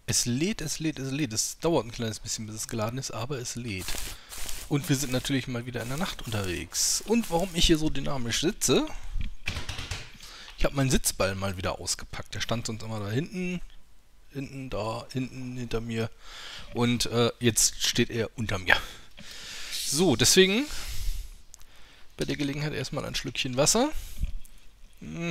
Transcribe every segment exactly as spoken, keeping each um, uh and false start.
Es lädt, es lädt, es lädt. Es dauert ein kleines bisschen, bis es geladen ist, aber es lädt. Und wir sind natürlich mal wieder in der Nacht unterwegs. Und warum ich hier so dynamisch sitze? Ich habe meinen Sitzball mal wieder ausgepackt. Der stand sonst immer da hinten, hinten, da, hinten, hinter mir. Und äh, jetzt steht er unter mir. So, deswegen bei der Gelegenheit erstmal ein Schlückchen Wasser. Hm.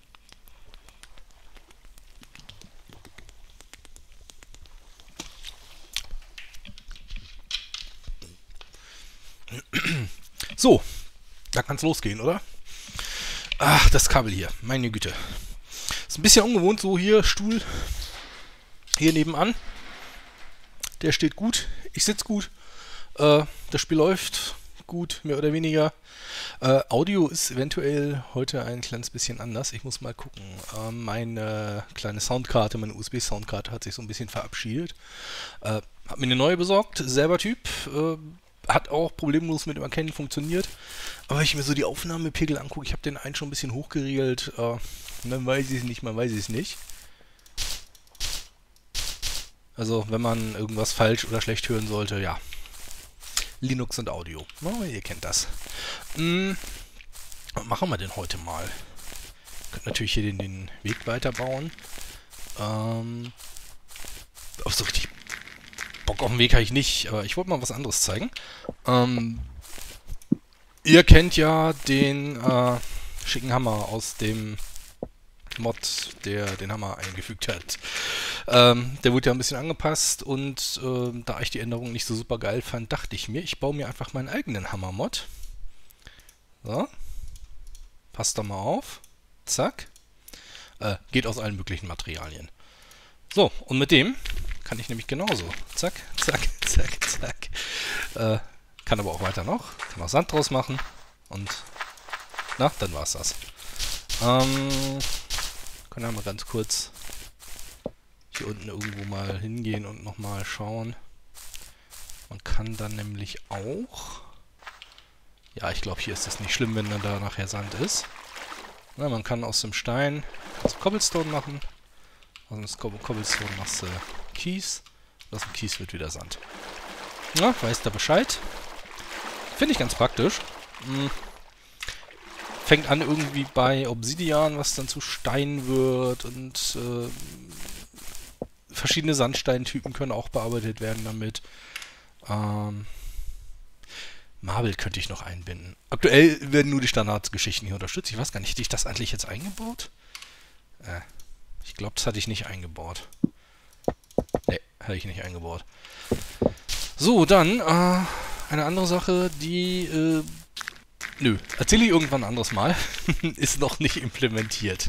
So, da kann es losgehen, oder? Ach, das Kabel hier, meine Güte. Ist ein bisschen ungewohnt, so hier, Stuhl hier nebenan. Der steht gut, ich sitze gut. Äh, das Spiel läuft gut, mehr oder weniger. Äh, Audio ist eventuell heute ein kleines bisschen anders. Ich muss mal gucken. Äh, meine kleine Soundkarte, meine U S B-Soundkarte hat sich so ein bisschen verabschiedet. Äh, hab mir eine neue besorgt, selber Typ. Äh, hat auch problemlos mit dem Erkennen funktioniert. Aber wenn ich mir so die Aufnahmepegel angucke, ich habe den einen schon ein bisschen hochgeregelt. Äh, dann weiß ich es nicht, man weiß es nicht. Also, wenn man irgendwas falsch oder schlecht hören sollte, ja. Linux und Audio. Oh, ihr kennt das. Hm, was machen wir denn heute mal? Könnt natürlich hier den, den Weg weiterbauen. Ähm, auf so richtig Bock auf den Weg habe ich nicht, aber ich wollte mal was anderes zeigen. Ähm, ihr kennt ja den äh, schicken Hammer aus dem Mod, der den Hammer eingefügt hat. Ähm, der wurde ja ein bisschen angepasst und äh, da ich die Änderung nicht so super geil fand, dachte ich mir, ich baue mir einfach meinen eigenen Hammer-Mod. So. Passt da mal auf. Zack. Äh, geht aus allen möglichen Materialien. So, und mit dem kann ich nämlich genauso. Zack, zack, zack, zack. Äh, kann aber auch weiter noch. Kann auch Sand draus machen. Und na, dann war's das. Ähm, können wir mal ganz kurz hier unten irgendwo mal hingehen und nochmal schauen. Man kann dann nämlich auch... Ja, ich glaube, hier ist es nicht schlimm, wenn dann da nachher Sand ist. Na, man kann aus dem Stein also Cobblestone machen. Aus dem Cobblestone machst du Kies. Aus dem Kies wird wieder Sand. Na, weißt du Bescheid. Finde ich ganz praktisch. Hm. Fängt an irgendwie bei Obsidian, was dann zu Stein wird. Und äh, verschiedene Sandsteintypen können auch bearbeitet werden damit. Ähm, Marble könnte ich noch einbinden. Aktuell werden nur die Standardgeschichten hier unterstützt. Ich weiß gar nicht, hätte ich das eigentlich jetzt eingebaut? Äh, ich glaube, das hatte ich nicht eingebaut. Ne, hatte ich nicht eingebaut. So, dann äh, eine andere Sache, die... Äh, nö, erzähle ich irgendwann ein anderes Mal. Ist noch nicht implementiert.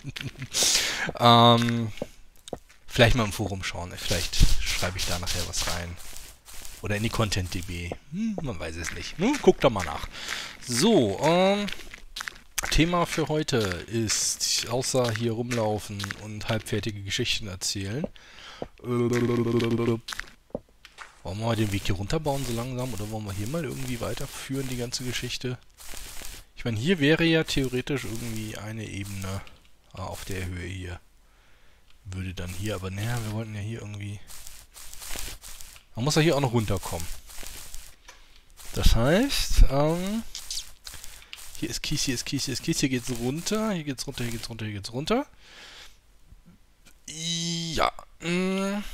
ähm, vielleicht mal im Forum schauen. Vielleicht schreibe ich da nachher was rein. Oder in die Content-D B. Hm, man weiß es nicht. Hm, guckt da mal nach. So, ähm, Thema für heute ist, außer hier rumlaufen und halbfertige Geschichten erzählen, äh, wollen wir mal den Weg hier runterbauen so langsam oder wollen wir hier mal irgendwie weiterführen, die ganze Geschichte? Ich meine, hier wäre ja theoretisch irgendwie eine Ebene ah, auf der Höhe hier. Würde dann hier, aber naja, wir wollten ja hier irgendwie... Man muss ja hier auch noch runterkommen. Das heißt, ähm, hier ist Kies, hier ist Kies, hier ist Kies, hier geht's runter, hier geht's runter, hier geht's runter, hier geht's runter. Ja, mh,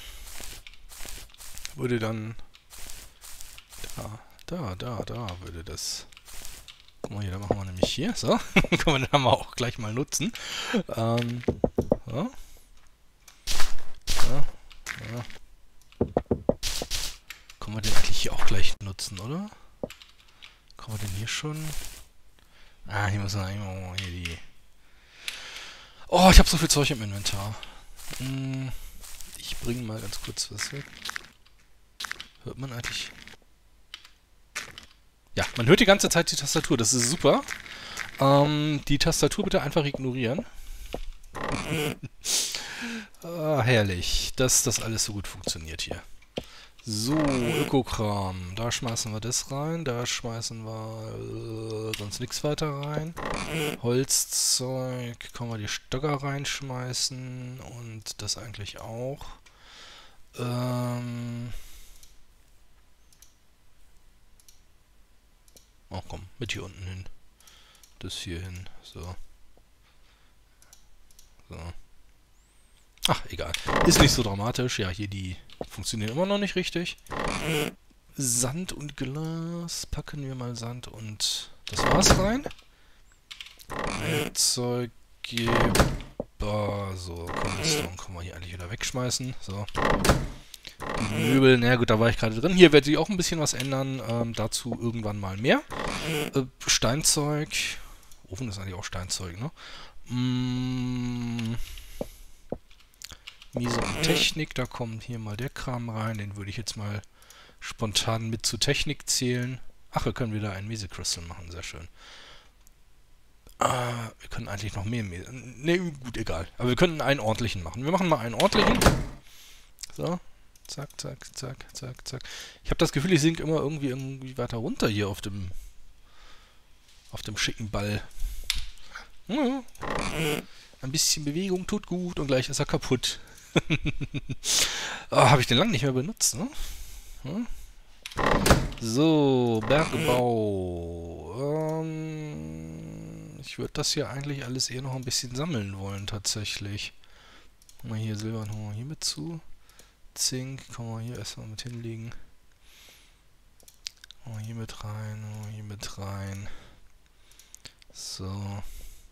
würde dann da, da, da, da würde das... Guck mal hier, da machen wir nämlich hier, so. Können wir den Hammer auch gleich mal nutzen. Ähm, so. So, so. Können wir den eigentlich hier auch gleich nutzen, oder? Können wir den hier schon... Ah, hier müssen wir eigentlich hier die... Oh, ich habe so viel Zeug im Inventar. Hm, ich bringe mal ganz kurz was weg. Hört man eigentlich... Ja, man hört die ganze Zeit die Tastatur, das ist super. Ähm, die Tastatur bitte einfach ignorieren. Ah, herrlich, dass das alles so gut funktioniert hier. So, Ökokram. Da schmeißen wir das rein. Da schmeißen wir äh, sonst nichts weiter rein. Holzzeug. Können wir die Stöcker reinschmeißen. Und das eigentlich auch. Ähm... Oh komm, mit hier unten hin. Das hier hin. So. So. Ach, egal. Ist nicht so dramatisch. Ja, hier die funktionieren immer noch nicht richtig. Sand und Glas. Packen wir mal Sand und das war's rein. Werkzeuggeber. So, Cobblestone können wir hier eigentlich wieder wegschmeißen. So. Die Möbel, na gut, da war ich gerade drin. Hier werde ich auch ein bisschen was ändern. Ähm, dazu irgendwann mal mehr. Äh, Steinzeug. Ofen ist eigentlich auch Steinzeug, ne? Mm. Miese und Technik, da kommt hier mal der Kram rein. Den würde ich jetzt mal spontan mit zu Technik zählen. Ach, wir können wieder einen Miese Crystal machen, sehr schön. Äh, wir können eigentlich noch mehr Miese. Ne, gut, egal. Aber wir können einen ordentlichen machen. Wir machen mal einen ordentlichen. So. Zack, zack, zack, zack, zack. Ich habe das Gefühl, ich sinke immer irgendwie, irgendwie weiter runter hier auf dem auf dem schicken Ball. Ja. Ein bisschen Bewegung tut gut und gleich ist er kaputt. Oh, habe ich den lang nicht mehr benutzt, ne? Hm? So, Bergbau. Ähm, ich würde das hier eigentlich alles eher noch ein bisschen sammeln wollen, tatsächlich. Mal hier Silbern holen wir hier mit zu. Zink, kann man hier erstmal mit hinlegen. Oh, hier mit rein, oh, hier mit rein. So.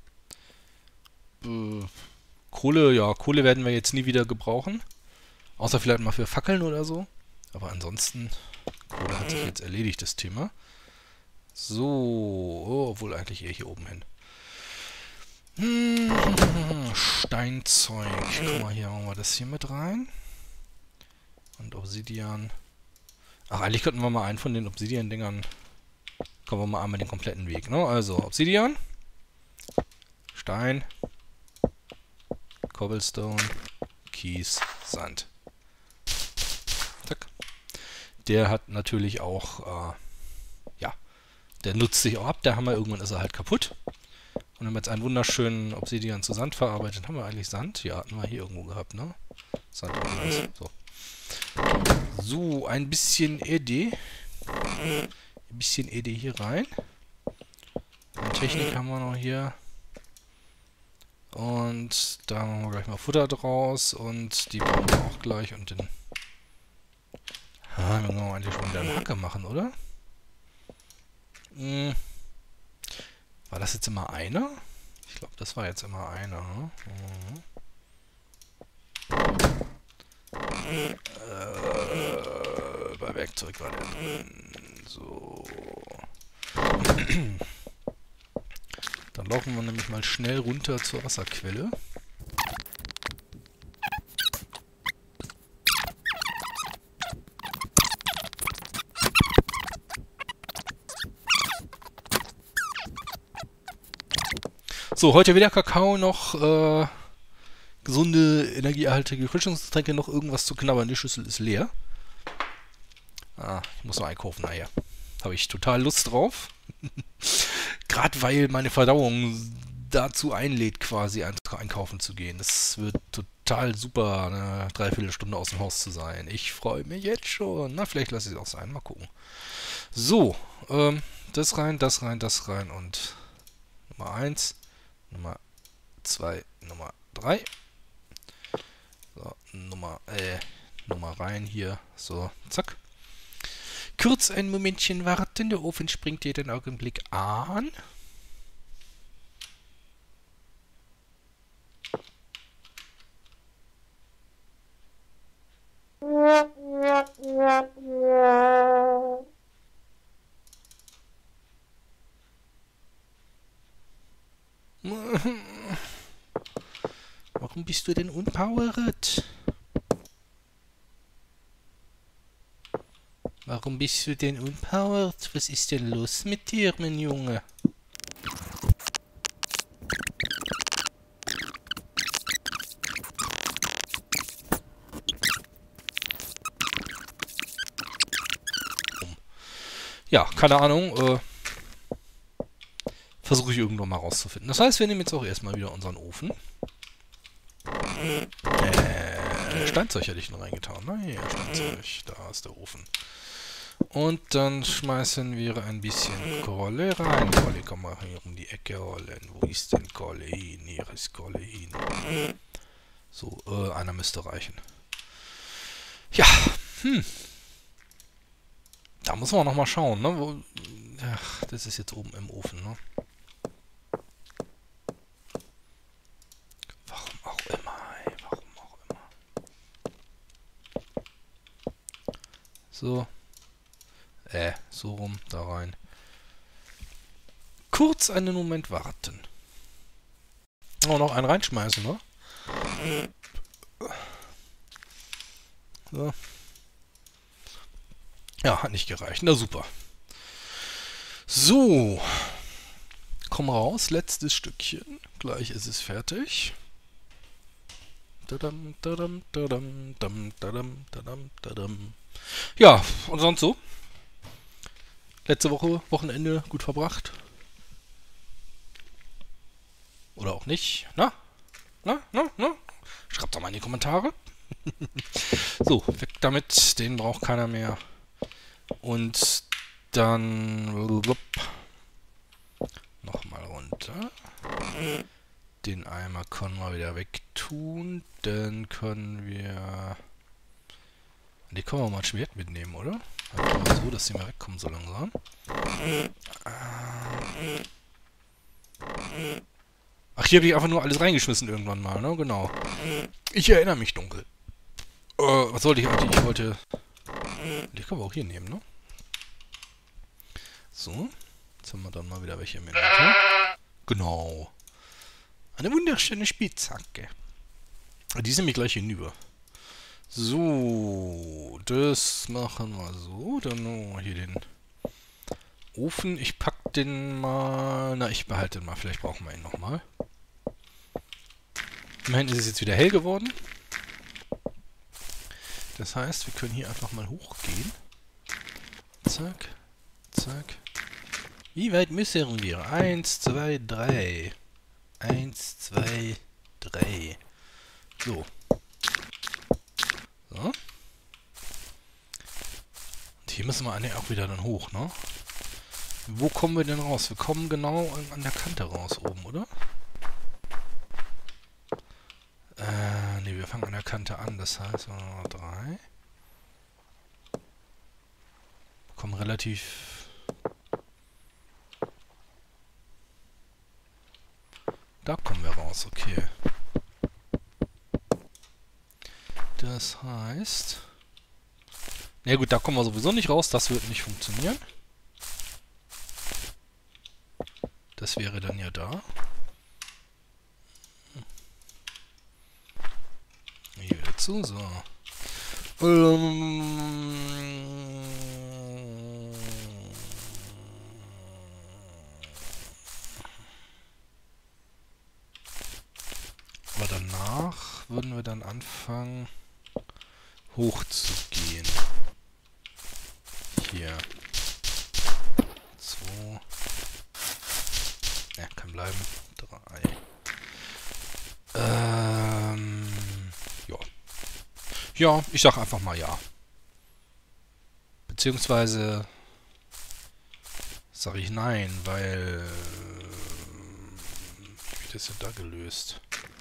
Äh, Kohle, ja, Kohle werden wir jetzt nie wieder gebrauchen. Außer vielleicht mal für Fackeln oder so. Aber ansonsten, Kohle hat sich jetzt erledigt, das Thema. So, oh, obwohl eigentlich eher hier oben hin. Hm, Steinzeug. Guck mal, hier machen wir das hier mit rein. Und Obsidian. Ach, eigentlich könnten wir mal einen von den Obsidian-Dingern. Kommen wir mal einmal den kompletten Weg, ne? Also, Obsidian. Stein. Cobblestone. Kies. Sand. Zack. Der hat natürlich auch, äh, ja, der nutzt sich auch ab. Der Hammer, irgendwann ist er halt kaputt. Und haben jetzt einen wunderschönen Obsidian zu Sand verarbeitet. Haben wir eigentlich Sand? Ja, hatten wir hier irgendwo gehabt, ne? Sand und Glas. So. So, ein bisschen E D. Ein bisschen E D hier rein. Und Technik haben wir noch hier. Und da machen wir gleich mal Futter draus. Und die brauchen wir auch gleich. Und den... Ah, wir können eigentlich schon wieder eine Hacke machen, oder? Hm. War das jetzt immer einer? Ich glaube, das war jetzt immer einer. Ne? Mhm. Äh, bei Werkzeug war der drin. So. Dann laufen wir nämlich mal schnell runter zur Wasserquelle. So, heute weder Kakao noch äh, gesunde, energieerhaltige Erfrischungsgetränke, noch irgendwas zu knabbern. Die Schüssel ist leer. Ah, ich muss noch einkaufen, naja. Habe ich total Lust drauf. Gerade weil meine Verdauung dazu einlädt, quasi einkaufen zu gehen. Das wird total super, eine Dreiviertelstunde aus dem Haus zu sein. Ich freue mich jetzt schon. Na, vielleicht lasse ich es auch sein. Mal gucken. So, ähm, das rein, das rein, das rein und Nummer eins. Nummer zwei, Nummer drei. So, Nummer, äh, Nummer rein hier. So, zack. Kurz ein Momentchen warten, der Ofen springt jeden Augenblick an. Warum bist du denn unpowered? Warum bist du denn unpowered? Was ist denn los mit dir, mein Junge? Ja, keine Ahnung. Äh, Versuche ich irgendwann mal rauszufinden. Das heißt, wir nehmen jetzt auch erstmal wieder unseren Ofen. Äh, Äh, Steinzeug hätte ich noch reingetan. Nein, Steinzeug. Da ist der Ofen. Und dann schmeißen wir ein bisschen Kohle rein. Kohle, komm mal hier um die Ecke holen. Wo ist denn Kohle hin? Hier ist Kohle hin. So, äh, einer müsste reichen. Ja, hm. Da muss man noch mal schauen, ne? Wo, ach, das ist jetzt oben im Ofen, ne? Warum auch immer, ey, warum auch immer. So. Äh, so rum, da rein. Kurz einen Moment warten. Oh, noch einen reinschmeißen, ne? So. Ja, hat nicht gereicht. Na super. So. Komm raus, letztes Stückchen. Gleich ist es fertig. Dadam, dadam, dadam, dadam, dadam, dadam, dadam. Ja, und sonst so? Letzte Woche, Wochenende gut verbracht? Oder auch nicht? Na? Na? Na? Na? Schreibt doch mal in die Kommentare. So, weg damit. Den braucht keiner mehr. Und dann nochmal runter. Den Eimer können wir wieder wegtun. Dann können wir... Die können wir mal ein Schwert mitnehmen, oder? Einfach mal so, dass sie mal wegkommen so langsam. Ach, hier habe ich einfach nur alles reingeschmissen irgendwann mal, ne? Genau. Ich erinnere mich dunkel. Äh, was sollte ich eigentlich? Ich wollte... Die können wir auch hier nehmen, ne? So. Jetzt haben wir dann mal wieder welche im Inventar. Genau. Eine wunderschöne Spitzhacke. Die sind mir gleich hinüber. So. Das machen wir so. Dann noch hier den Ofen. Ich pack den mal... Na, ich behalte den mal. Vielleicht brauchen wir ihn nochmal. Immerhin ist es jetzt wieder hell geworden. Das heißt, wir können hier einfach mal hochgehen. Zack, zack. Wie weit müssen wir? Eins, zwei, drei. Eins, zwei, drei. So. So. Und hier müssen wir auch wieder dann hoch, ne? Wo kommen wir denn raus? Wir kommen genau an der Kante raus oben, oder? Äh, ne, wir fangen an der Kante an, das heißt, drei. Kommen relativ... Da kommen wir raus, okay. Das heißt... Na ja, gut, da kommen wir sowieso nicht raus, das wird nicht funktionieren. Das wäre dann ja da. Hier wieder zu, so. Aber danach würden wir dann anfangen, hoch zu gehen. Hier. Zwei. Ja, kann bleiben. Drei. Ähm... Ja. Ja, ich sag einfach mal ja. Beziehungsweise sage ich nein, weil wie wird das denn da gelöst?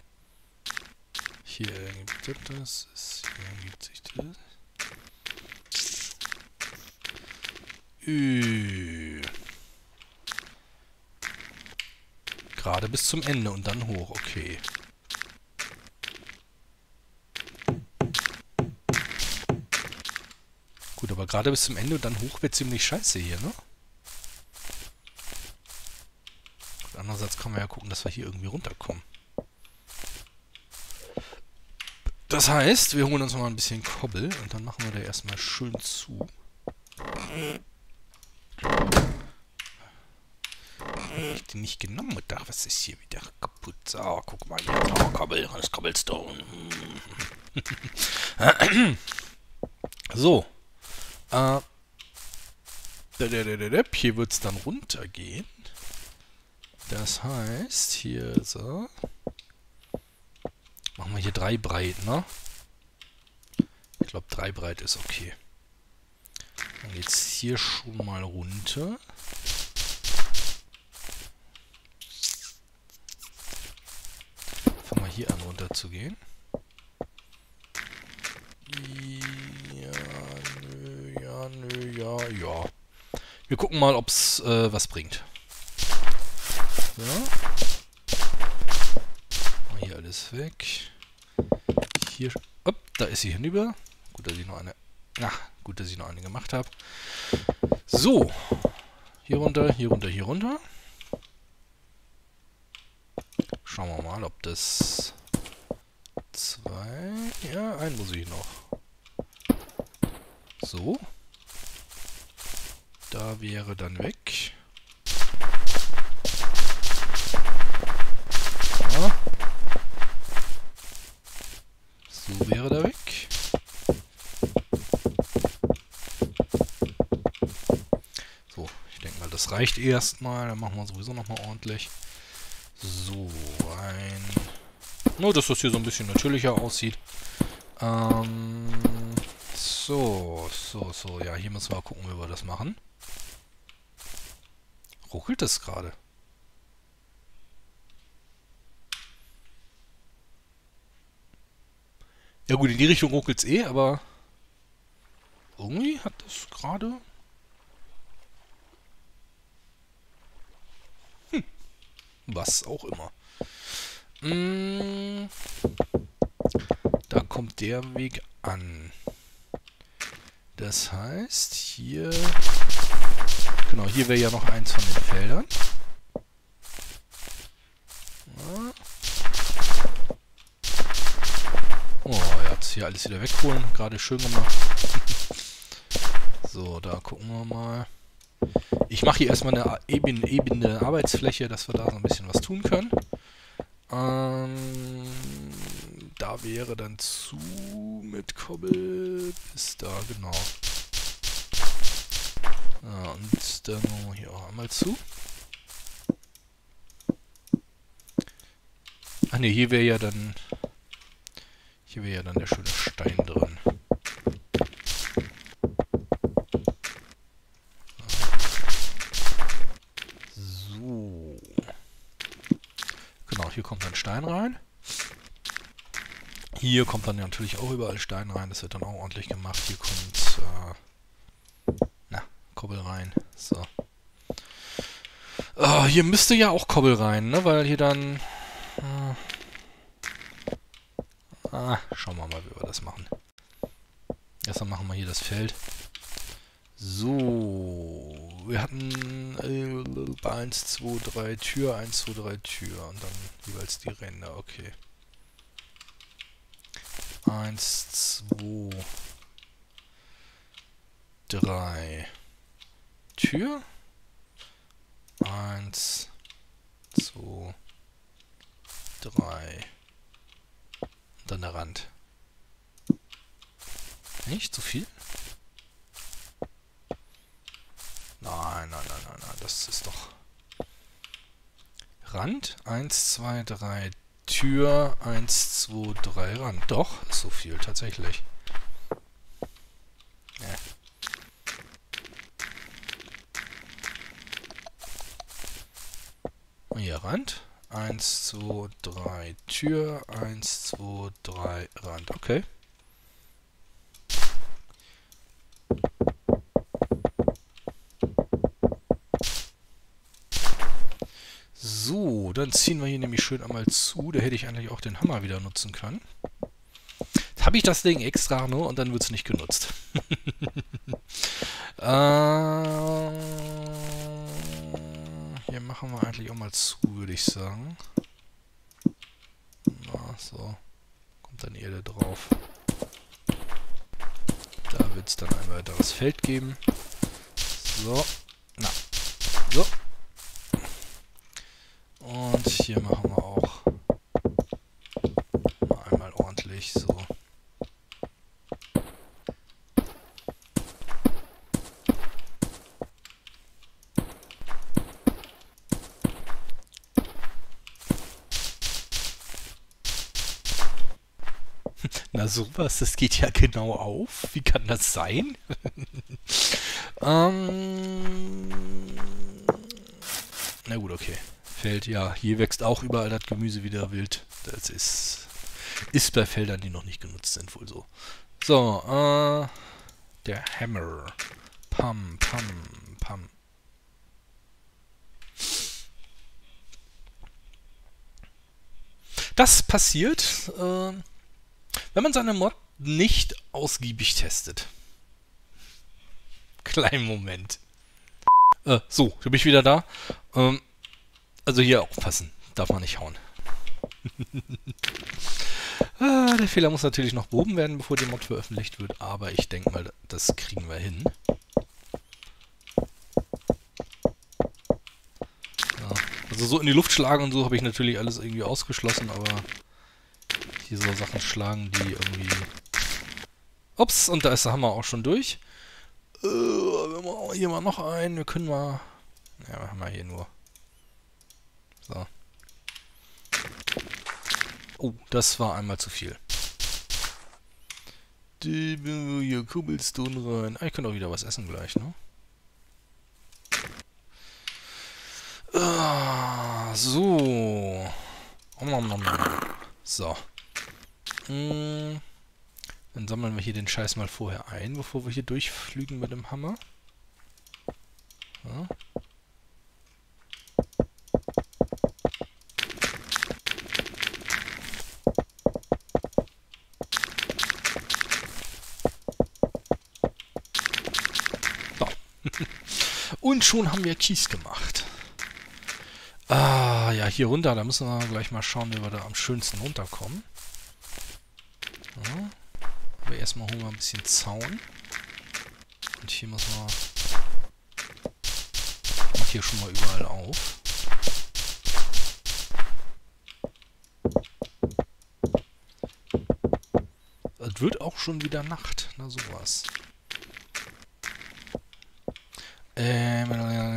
Hier ergibt sich das, hier ergibt sich das. Ü. Gerade bis zum Ende und dann hoch, okay. Gut, aber gerade bis zum Ende und dann hoch wird ziemlich scheiße hier, ne? Gut, andererseits kann man ja gucken, dass wir hier irgendwie runterkommen. Das heißt, wir holen uns mal ein bisschen Kobbel und dann machen wir da erstmal schön zu. Hab ich den nicht genommen? Ach, was ist hier wieder kaputt? So, guck mal hier. Oh, Kobbel, das Cobblestone. So. Äh, hier wird es dann runtergehen. Das heißt, hier so. Machen wir hier drei breit, ne? Ich glaube, drei breit ist okay. Dann geht's hier schon mal runter. Fangen wir hier an runter zu gehen. Ja, nö, ja, nö, ja, ja. Wir gucken mal, ob es äh, was bringt. Ja. Hier alles weg. Hier. Upp, da ist sie hinüber. Gut, dass ich noch eine. Na, gut, dass ich noch eine gemacht habe. So. Hier runter, hier runter, hier runter. Schauen wir mal, ob das. Zwei. Ja, einen muss ich noch. So. Da wäre dann weg. Ja. So wäre da weg. So, ich denke mal, das reicht erstmal. Dann machen wir sowieso nochmal ordentlich. So, ein... Nur, dass das hier so ein bisschen natürlicher aussieht. Ähm... So, so, so. Ja, hier müssen wir gucken, wie wir das machen. Ruckelt das gerade? Ja gut, in die Richtung ruckelt es eh, aber irgendwie hat das gerade... Hm. Was auch immer. Hm. Da kommt der Weg an. Das heißt, hier... Genau, hier wäre ja noch eins von den Feldern. Ja. Oh, er hat hier alles wieder wegholen. Gerade schön gemacht. So, da gucken wir mal. Ich mache hier erstmal eine ebene, ebene Arbeitsfläche, dass wir da so ein bisschen was tun können. Ähm, da wäre dann zu mit Kobbel bis da, genau. Ja, und dann machen wir hier auch einmal zu. Ach ne, hier wäre ja dann... Hier wäre ja dann der schöne Stein drin. So. Genau, hier kommt dann Stein rein. Hier kommt dann natürlich auch überall Stein rein. Das wird dann auch ordentlich gemacht. Hier kommt äh, na, Kobbel rein. So. Oh, hier müsste ja auch Kobbel rein, ne? Weil hier dann... Äh, Ah, schauen wir mal, wie wir das machen. Erstmal machen wir hier das Feld. So, wir hatten äh, eins, zwei, drei Tür, eins, zwei, drei Tür und dann jeweils die Ränder, okay. eins, zwei, drei Tür. eins, zwei, drei. Dann der Rand. Nicht zu viel? Nein, nein, nein, nein, nein, das ist doch... Rand, eins, zwei, drei, Tür, eins, zwei, drei, Rand. Doch, ist so viel, tatsächlich. Ja. Hier Rand. eins, zwei, drei, Tür, eins, zwei, drei, Rand. Okay. So, dann ziehen wir hier nämlich schön einmal zu. Da hätte ich eigentlich auch den Hammer wieder nutzen können. Jetzt habe ich das Ding extra nur und dann wird es nicht genutzt. äh, hier machen wir eigentlich auch mal zu, würde ich sagen. Na, so. Kommt dann Erde drauf. Da wird es dann ein weiteres Feld geben. So. Na. So. Und hier machen wir auch mal einmal ordentlich so. Na sowas, das geht ja genau auf. Wie kann das sein? ähm, na gut, okay. Feld, ja. Hier wächst auch überall das Gemüse wieder wild. Das ist, ist bei Feldern, die noch nicht genutzt sind, wohl so. So, äh, der Hammer. Pam, pam, pam. Das passiert, äh, wenn man seine Mod nicht ausgiebig testet. Kleinen Moment. Äh, so, da bin ich wieder da. Ähm, also hier aufpassen. Darf man nicht hauen. ah, der Fehler muss natürlich noch behoben werden, bevor die Mod veröffentlicht wird. Aber ich denke mal, das kriegen wir hin. Ja, also so in die Luft schlagen und so habe ich natürlich alles irgendwie ausgeschlossen, aber hier so Sachen schlagen, die irgendwie... Ups, und da ist der Hammer auch schon durch. Äh, wir machen hier mal noch einen. Wir können mal... Ja, wir haben wir hier nur... So. Oh, das war einmal zu viel. Hier Cobblestone rein. Ah, ich kann auch wieder was essen gleich, ne? Ah, so. So. Hm. Dann sammeln wir hier den Scheiß mal vorher ein, bevor wir hier durchflügen mit dem Hammer. Ja. So. Und schon haben wir Kies gemacht. Ah, ja, hier runter, da müssen wir gleich mal schauen, wie wir da am schönsten runterkommen. Ja. Aber erstmal holen wir ein bisschen Zaun. Und hier müssen wir... Ich mach hier schon mal überall auf. Es wird auch schon wieder Nacht. Na sowas. Ähm...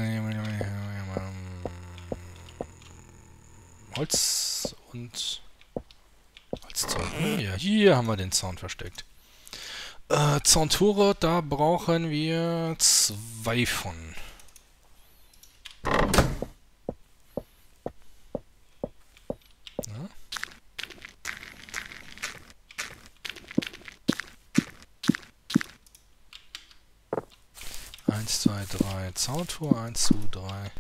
Holz und... Holzzaun. Ja, hier haben wir den Zaun versteckt. Äh, Zauntore, da brauchen wir zwei von. Ja. Eins, zwei, drei Zauntor, eins, zwei, drei.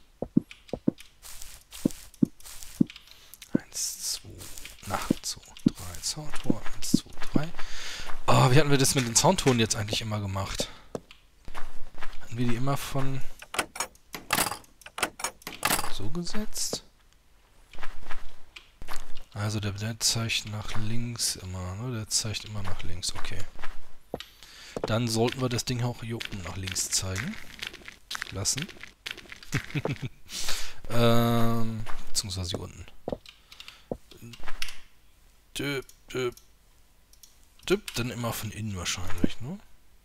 Eins, zwei, na, zwei, drei Zauntor, eins, zwei, drei. Oh, wie hatten wir das mit den Zauntoren jetzt eigentlich immer gemacht? Hatten wir die immer von so gesetzt? Also der, der zeigt nach links immer, ne? Der zeigt immer nach links, okay. Dann sollten wir das Ding auch hier oben nach links zeigen lassen. ähm, beziehungsweise hier unten. Döp, döp. Döp, dann immer von innen wahrscheinlich, ne?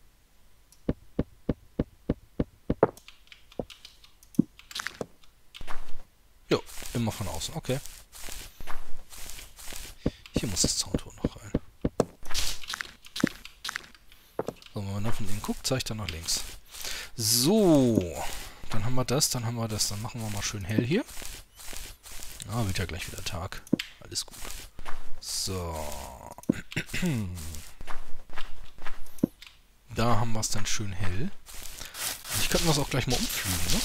Jo, immer von außen, okay. Hier muss das Zauntor noch rein. So, wenn man nach von innen guckt, zeigt er nach links. So, dann haben wir das, dann haben wir das. Dann machen wir mal schön hell hier. Ah, wird ja gleich wieder Tag. Alles gut. So. Da haben wir es dann schön hell. Ich könnte das auch gleich mal umflügen, ne?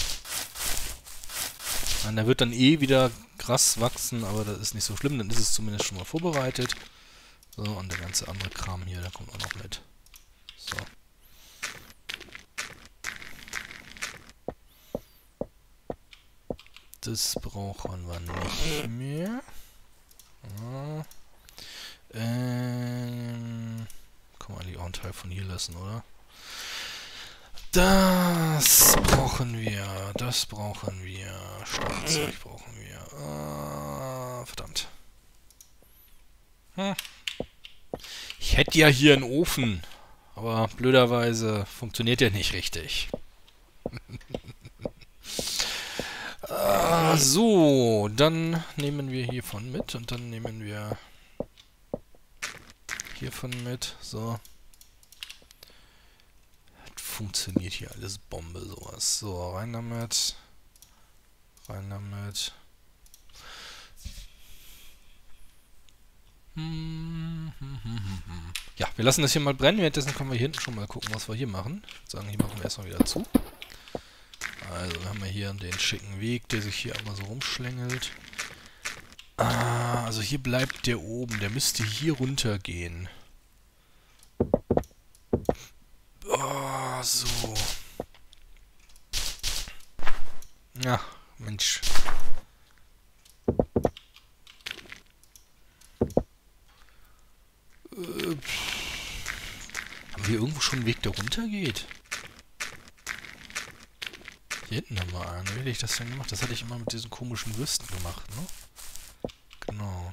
Nein, der wird dann eh wieder Gras wachsen, aber das ist nicht so schlimm. Dann ist es zumindest schon mal vorbereitet. So, und der ganze andere Kram hier, der kommt auch noch mit. So. Das brauchen wir nicht mehr. Ja. Ähm, kann man eigentlich auch einen Teil von hier lassen, oder? Das brauchen wir. Das brauchen wir. Steinzeug brauchen wir. Ah, verdammt. Hm. Ich hätte ja hier einen Ofen. Aber blöderweise funktioniert der nicht richtig. ah, so, dann nehmen wir hiervon mit und dann nehmen wir hiervon mit. So. Das funktioniert hier alles Bombe, sowas. So, rein damit. Rein damit. Hm, hm, hm, hm, hm. Ja, wir lassen das hier mal brennen. Währenddessen können wir hier hinten schon mal gucken, was wir hier machen. Ich würde sagen, hier machen wir erstmal wieder zu. Also, wir haben wir hier den schicken Weg, der sich hier einmal so rumschlängelt. Ah, also hier bleibt der oben. Der müsste hier runter gehen. Oh, so. Ja, Mensch. Äh, haben wir irgendwo schon einen Weg, der runter geht? Hier hinten haben wir einen. Wie hätte ich das denn gemacht? Das hatte ich immer mit diesen komischen Würsten gemacht, ne? Genau.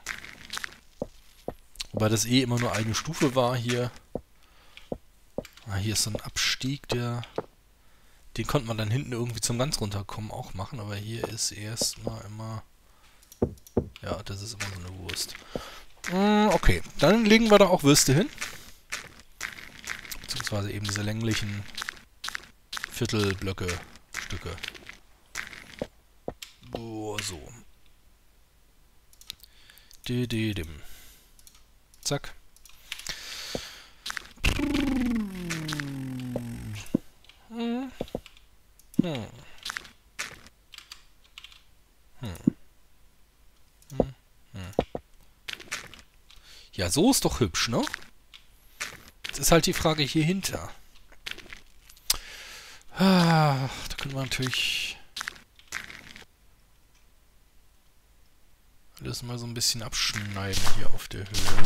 Wobei das eh immer nur eine Stufe war hier. Ah, hier ist so ein Abstieg, der... Den konnte man dann hinten irgendwie zum ganz runterkommen auch machen, aber hier ist erstmal immer... Ja, das ist immer so eine Wurst. Mm, okay, dann legen wir da auch Würste hin. Beziehungsweise eben diese länglichen Viertelblöcke, Stücke. Oh, so. Dididim. Zack. Hm. Hm. Hm. Hm. Hm. Ja, so ist doch hübsch, ne? Jetzt ist halt die Frage hier hinter. Ah, da können wir natürlich alles mal so ein bisschen abschneiden hier auf der Höhe.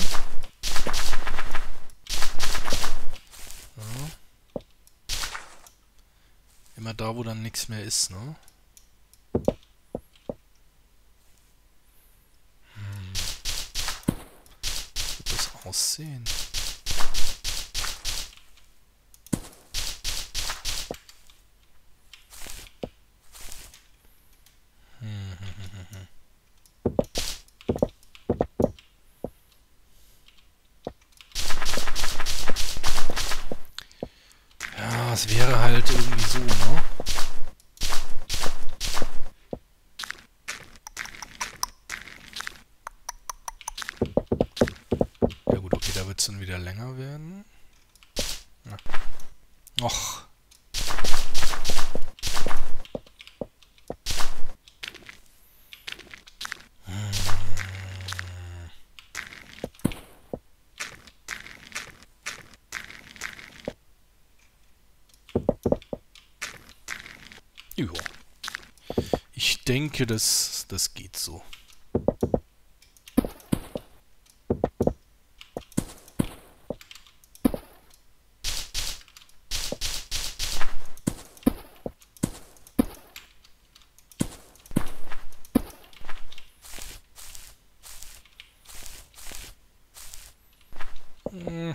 Ja. Immer da, wo dann nichts mehr ist, ne? Hm. Wie wird das aussehen? Hm, hm, hm, hm. Ja, es wäre halt irgendwie so, ne? Ja gut, okay, da wird es dann wieder länger werden. Ja. Och. Hm. Ja. Ich denke, das, das geht so. Hm.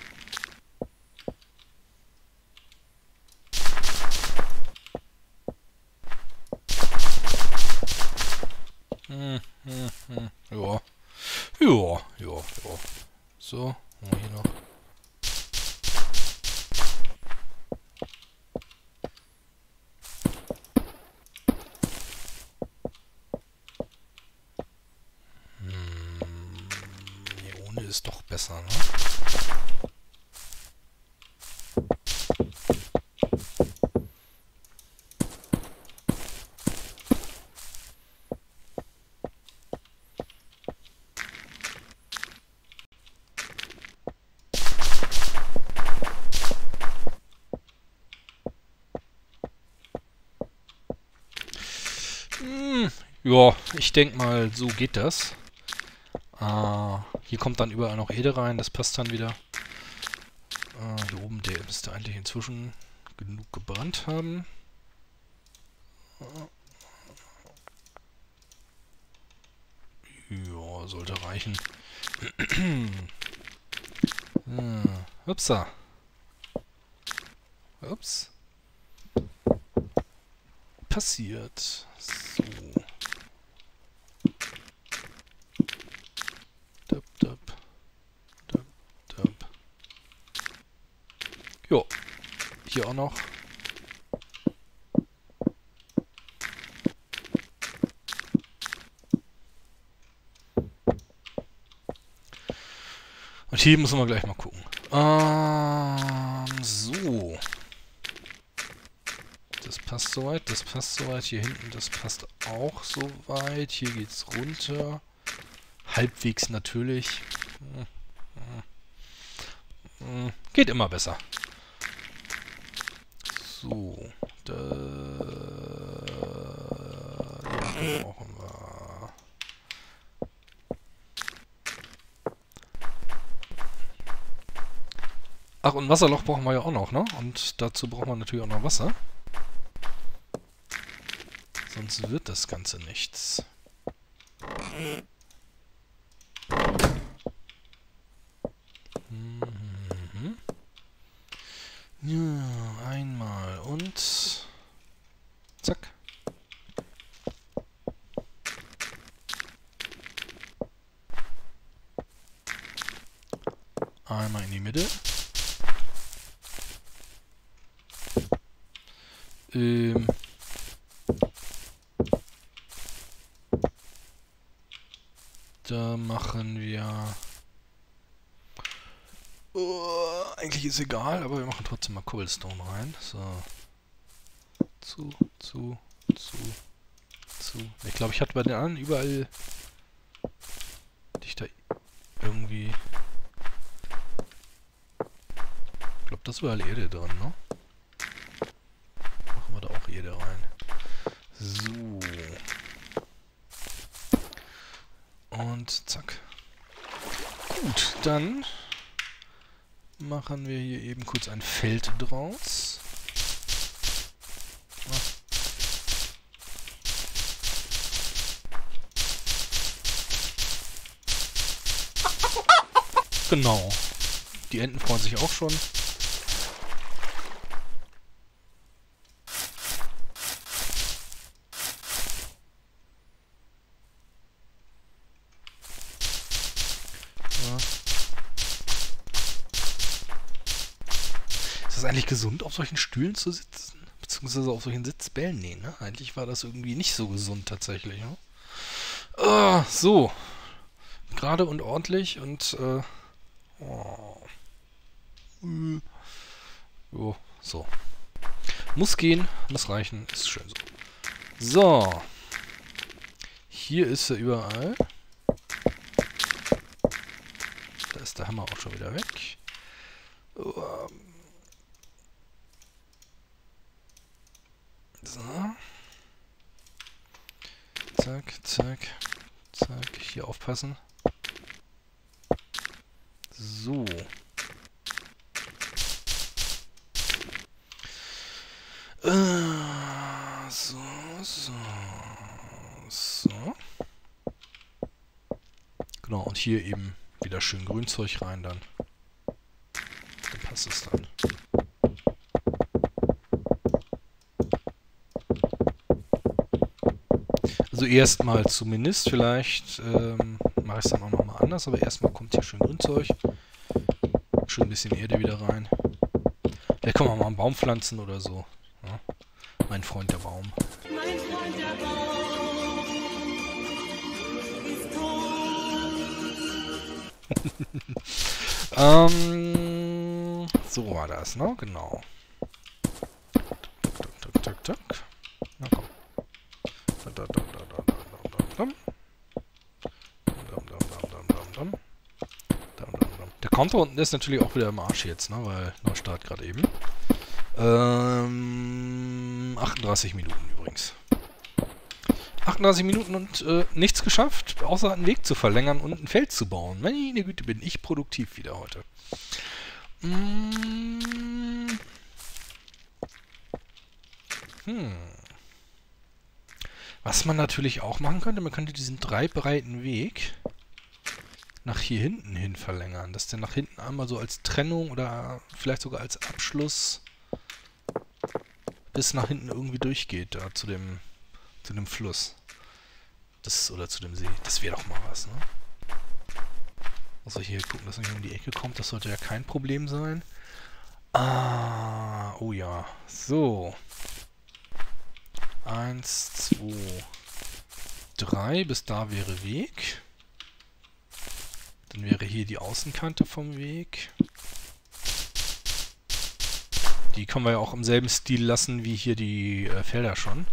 Hm, hm, hm. Ja. Ja, ja, ja. So, haben wir hier noch. Hm, hier ohne ist doch besser, ne? Hm, ja, ich denke mal, so geht das. Ah, hier kommt dann überall noch Ede rein, das passt dann wieder. Ah, hier oben, der müsste eigentlich inzwischen genug gebrannt haben. Ja, sollte reichen. Hm, upsa. Ups. Passiert. So. Dab, dab. Dab, dab. hier auch noch. Und hier müssen wir gleich mal gucken. Ähm, so. Das passt soweit, das passt soweit. Hier hinten, das passt auch soweit. Hier geht's runter. Halbwegs natürlich. Geht immer besser. So. Da ja, brauchen wir. Ach, und ein Wasserloch brauchen wir ja auch noch, ne? Und dazu brauchen wir natürlich auch noch Wasser. Sonst wird das Ganze nichts. Mhm. Ja, einmal und zack. Einmal in die Mitte. Ähm. Da machen wir... Oh, eigentlich ist egal, aber wir machen trotzdem mal Cobblestone rein. So. Zu, zu, zu, zu. Ich glaube, ich hatte bei den anderen überall... Dich da irgendwie... Ich glaube, das war überall Erde drin, ne? Machen wir da auch Erde rein. So. Und zack. Gut, dann machen wir hier eben kurz ein Feld draus. Ah. Genau. Die Enten freuen sich auch schon. Ist das eigentlich gesund, auf solchen Stühlen zu sitzen? Beziehungsweise auf solchen Sitzbällen? Nee, ne? Eigentlich war das irgendwie nicht so gesund tatsächlich, ne? Ah, so. Gerade und ordentlich und, äh... Oh. Äh. Jo, so. Muss gehen, muss reichen, ist schön so. So. Hier ist er überall. Da ist der Hammer auch schon wieder weg. Oh. So. Zack, zack, zack. Hier aufpassen. So. Äh, so, so. So. Genau, und hier eben wieder schön Grünzeug rein dann. Dann passt es dann. Also erstmal zumindest, vielleicht ähm, mache ich es dann auch nochmal anders, aber erstmal kommt hier schön Grünzeug. Schön ein bisschen Erde wieder rein. Vielleicht können wir mal einen Baum pflanzen oder so. Ja? Mein Freund der Baum. Mein Freund der Baum ist tot. ähm, so war das, ne? Genau. Tuck, tuck, tuck, tuck. Na komm. Da, da, da, da, da, da, da, da. Der Counter unten ist natürlich auch wieder im Arsch jetzt, ne? Weil Neustart gerade eben. Ähm, achtunddreißig Minuten übrigens. achtunddreißig Minuten und äh, nichts geschafft, außer einen Weg zu verlängern und ein Feld zu bauen. Meine Güte, bin ich produktiv wieder heute. Mm. Hm. Was man natürlich auch machen könnte, man könnte diesen drei breiten Weg nach hier hinten hin verlängern. Dass der nach hinten einmal so als Trennung oder vielleicht sogar als Abschluss bis nach hinten irgendwie durchgeht, da zu dem, zu dem Fluss. Das, oder zu dem See. Das wäre doch mal was, ne? Also hier gucken, dass er nicht um die Ecke kommt, das sollte ja kein Problem sein. Ah, oh ja. So. Eins, zwei, drei. Bis da wäre Weg. Dann wäre hier die Außenkante vom Weg. Die können wir ja auch im selben Stil lassen wie hier die äh, Felder schon.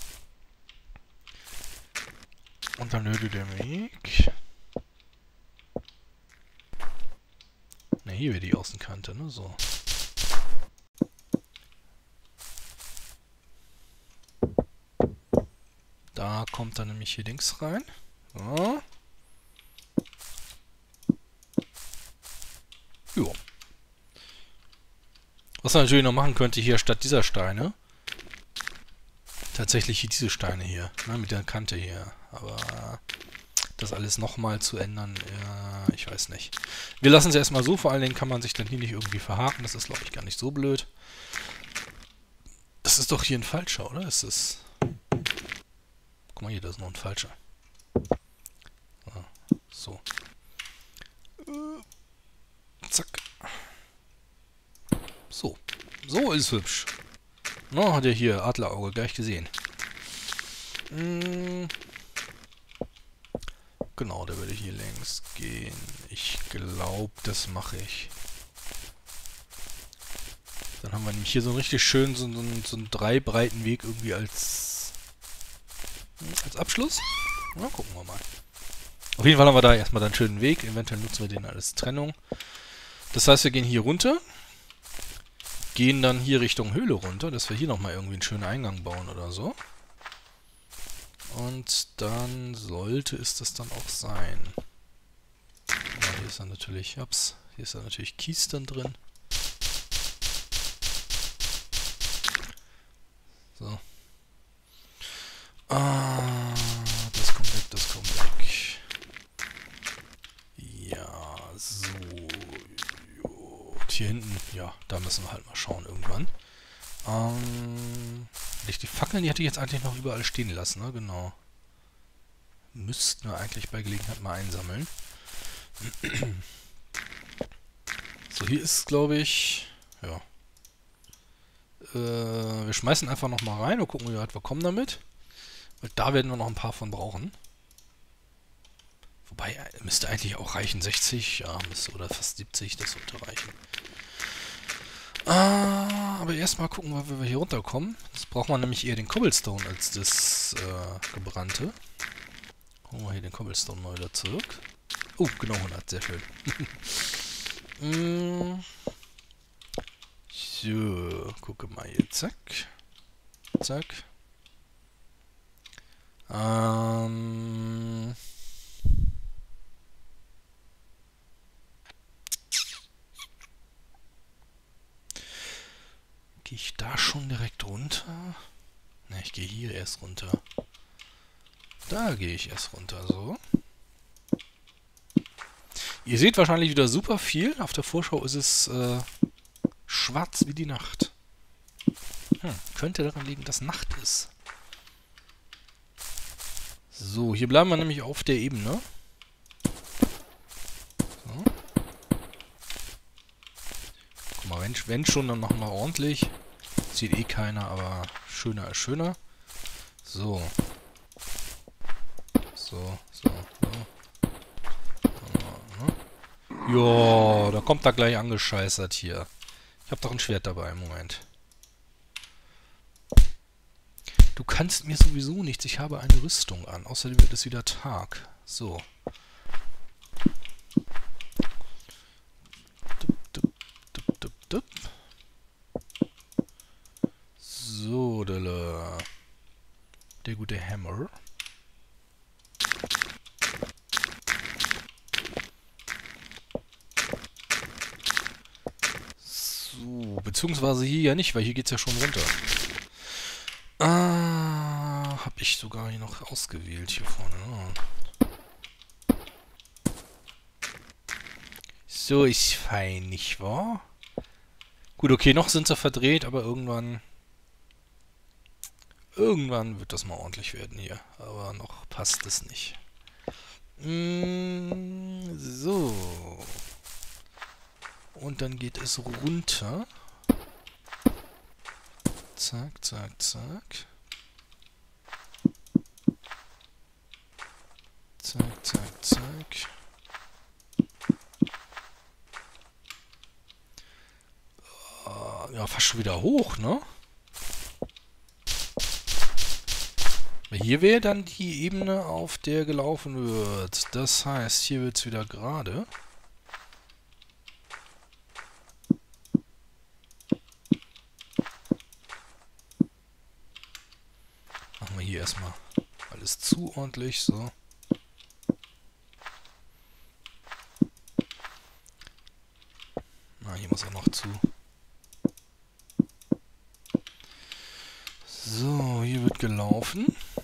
Und dann würde der Weg... Ne, hier wäre die Außenkante, ne? So. Da kommt dann nämlich hier links rein. So. Jo. Was man natürlich noch machen könnte hier statt dieser Steine, tatsächlich hier diese Steine hier, ne, mit der Kante hier. Aber das alles nochmal zu ändern, ja, ich weiß nicht. Wir lassen es erstmal so, vor allen Dingen kann man sich dann hier nicht irgendwie verhaken. Das ist, glaube ich, gar nicht so blöd. Das ist doch hier ein falscher, oder? Ist das... Guck mal hier, da ist noch ein falscher. Ah, so. Zack. So. So ist hübsch. Na, hat er hier Adlerauge gleich gesehen. Hm. Genau, der würde hier längs gehen. Ich glaube, das mache ich. Dann haben wir nämlich hier so einen richtig schönen, so, so, so einen drei breiten Weg irgendwie als, als Abschluss. Na, gucken wir mal. Auf jeden Fall haben wir da erstmal einen schönen Weg. Eventuell nutzen wir den als Trennung. Das heißt, wir gehen hier runter. Gehen dann hier Richtung Höhle runter, dass wir hier nochmal irgendwie einen schönen Eingang bauen oder so. Und dann sollte es das dann auch sein. Aber hier ist dann natürlich, ups, hier ist dann natürlich Kies dann drin. So. Ah, das kommt weg, das kommt weg. Ja, so. Und hier hinten, ja, da müssen wir halt mal schauen irgendwann. Ähm, die Fackeln, die hätte ich jetzt eigentlich noch überall stehen lassen, ne? Genau. Müssten wir eigentlich bei Gelegenheit mal einsammeln. So, hier ist, glaube ich, ja. Äh, wir schmeißen einfach noch mal rein und gucken, wie weit wir kommen damit. Weil da werden wir noch ein paar von brauchen. Wobei, müsste eigentlich auch reichen. sechzig, ja, müsste, oder fast siebzig, das sollte reichen. Ah, aber erstmal gucken wir, wie wir hier runterkommen. Jetzt braucht man nämlich eher den Cobblestone als das äh, gebrannte. Holen wir hier den Cobblestone mal wieder zurück. Oh, genau hundert, sehr schön. mm. So, gucke mal hier, zack. Zack. Ähm... Gehe ich da schon direkt runter? Ne, ich gehe hier erst runter. Da gehe ich erst runter, so. Ihr seht wahrscheinlich wieder super viel. Auf der Vorschau ist es äh, schwarz wie die Nacht. Hm, könnte daran liegen, dass Nacht ist. So, hier bleiben wir nämlich auf der Ebene. So. Guck mal, wenn, wenn schon, dann machen wir ordentlich. Sieht eh keiner, aber schöner ist schöner. So. So, so, so. Ja, da kommt er gleich angescheißert hier. Ich habe doch ein Schwert dabei im Moment. Du kannst mir sowieso nichts. Ich habe eine Rüstung an. Außerdem wird es wieder Tag. So. Dup, dup, dup, dup, dup. So, der, der gute Hammer. So, beziehungsweise hier ja nicht, weil hier geht's ja schon runter. Ah, habe ich sogar hier noch ausgewählt hier vorne. Oh. So ist fein, nicht wahr? Gut, okay, noch sind sie verdreht, aber irgendwann... Irgendwann wird das mal ordentlich werden hier. Aber noch passt es nicht. Mm, so. Und dann geht es runter. Zack, zack, zack. Zack, zack, zack. Uh, ja, fast schon wieder hoch, ne? Hier wäre dann die Ebene, auf der gelaufen wird. Das heißt, hier wird es wieder gerade. Machen wir hier erstmal alles zu ordentlich, so. Na, hier muss auch noch zu. So, hier wird gelaufen.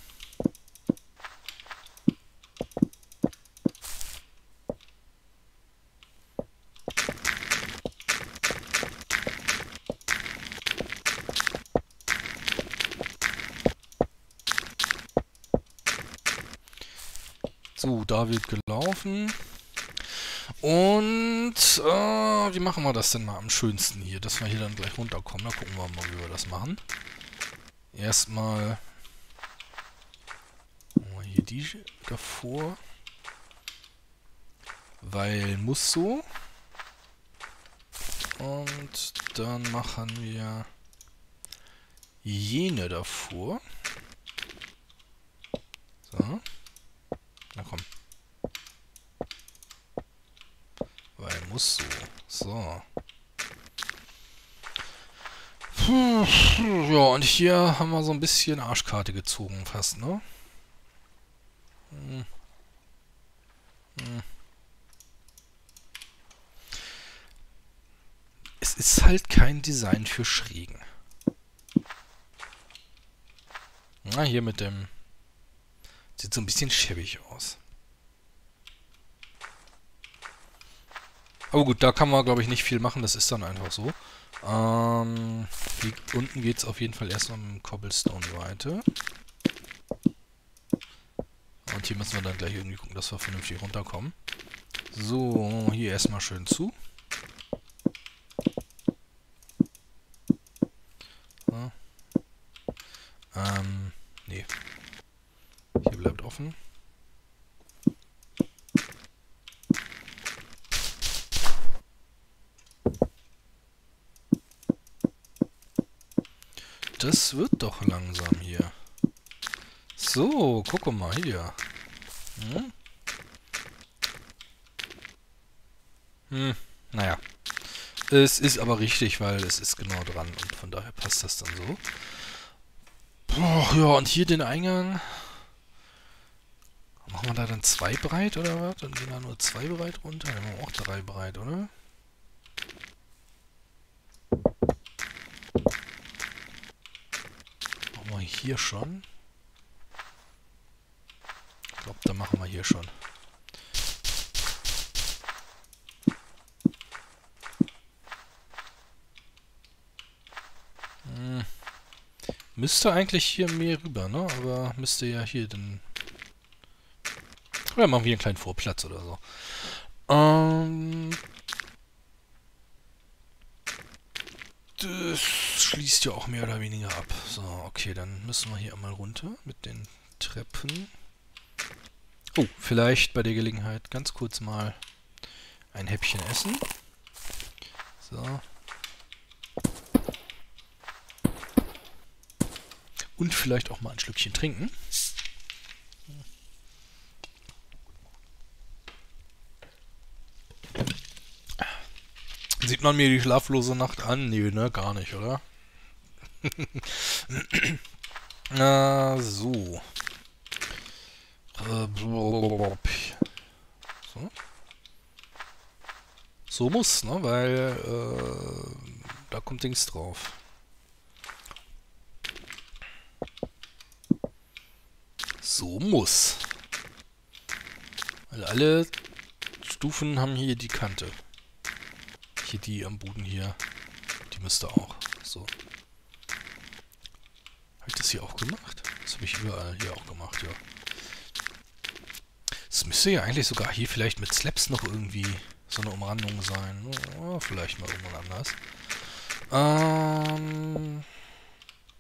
So, da wird gelaufen. Und äh, wie machen wir das denn mal am schönsten hier? Dass wir hier dann gleich runterkommen. Da gucken wir mal, wie wir das machen. Erstmal machen wir hier die davor. Weil muss so. Und dann machen wir jene davor. So. Na komm. Weil muss so. So. Ja, und hier haben wir so ein bisschen Arschkarte gezogen fast, ne? Hm. Hm. Es ist halt kein Design für Schrägen. Na, hier mit dem... Sieht so ein bisschen schäbig aus. Aber gut, da kann man, glaube ich, nicht viel machen. Das ist dann einfach so. Ähm, hier unten geht es auf jeden Fall erstmal mit dem Cobblestone weiter. Und hier müssen wir dann gleich irgendwie gucken, dass wir vernünftig runterkommen. So, hier erstmal schön zu. So. Ähm, nee. Hier bleibt offen. Das wird doch langsam hier. So, guck mal hier. Hm? Hm, naja. Es ist aber richtig, weil es ist genau dran und von daher passt das dann so. Boah, ja, und hier den Eingang. Machen wir da dann zwei breit oder was? Dann gehen da nur zwei breit runter. Dann machen wir auch drei breit, oder? Machen wir hier schon. Ich glaube, da machen wir hier schon. Hm. Müsste eigentlich hier mehr rüber, ne? Aber müsste ja hier dann... Oder machen wir einen kleinen Vorplatz oder so. Ähm... Das schließt ja auch mehr oder weniger ab. So, okay, dann müssen wir hier einmal runter mit den Treppen. Oh, vielleicht bei der Gelegenheit ganz kurz mal ein Häppchen essen. So. Und vielleicht auch mal ein Schlückchen trinken. Sieht man mir die schlaflose Nacht an? Nee, ne? Gar nicht, oder? Na, so. So. So muss, ne? Weil, äh, da kommt Dings drauf. So muss. Weil alle Stufen haben hier die Kante. Hier die am Boden hier. Die müsste auch. So. Habe ich das hier auch gemacht? Das habe ich überall hier auch gemacht, ja. Es müsste ja eigentlich sogar hier vielleicht mit Slabs noch irgendwie so eine Umrandung sein. Oh, vielleicht mal irgendwann anders. Ähm...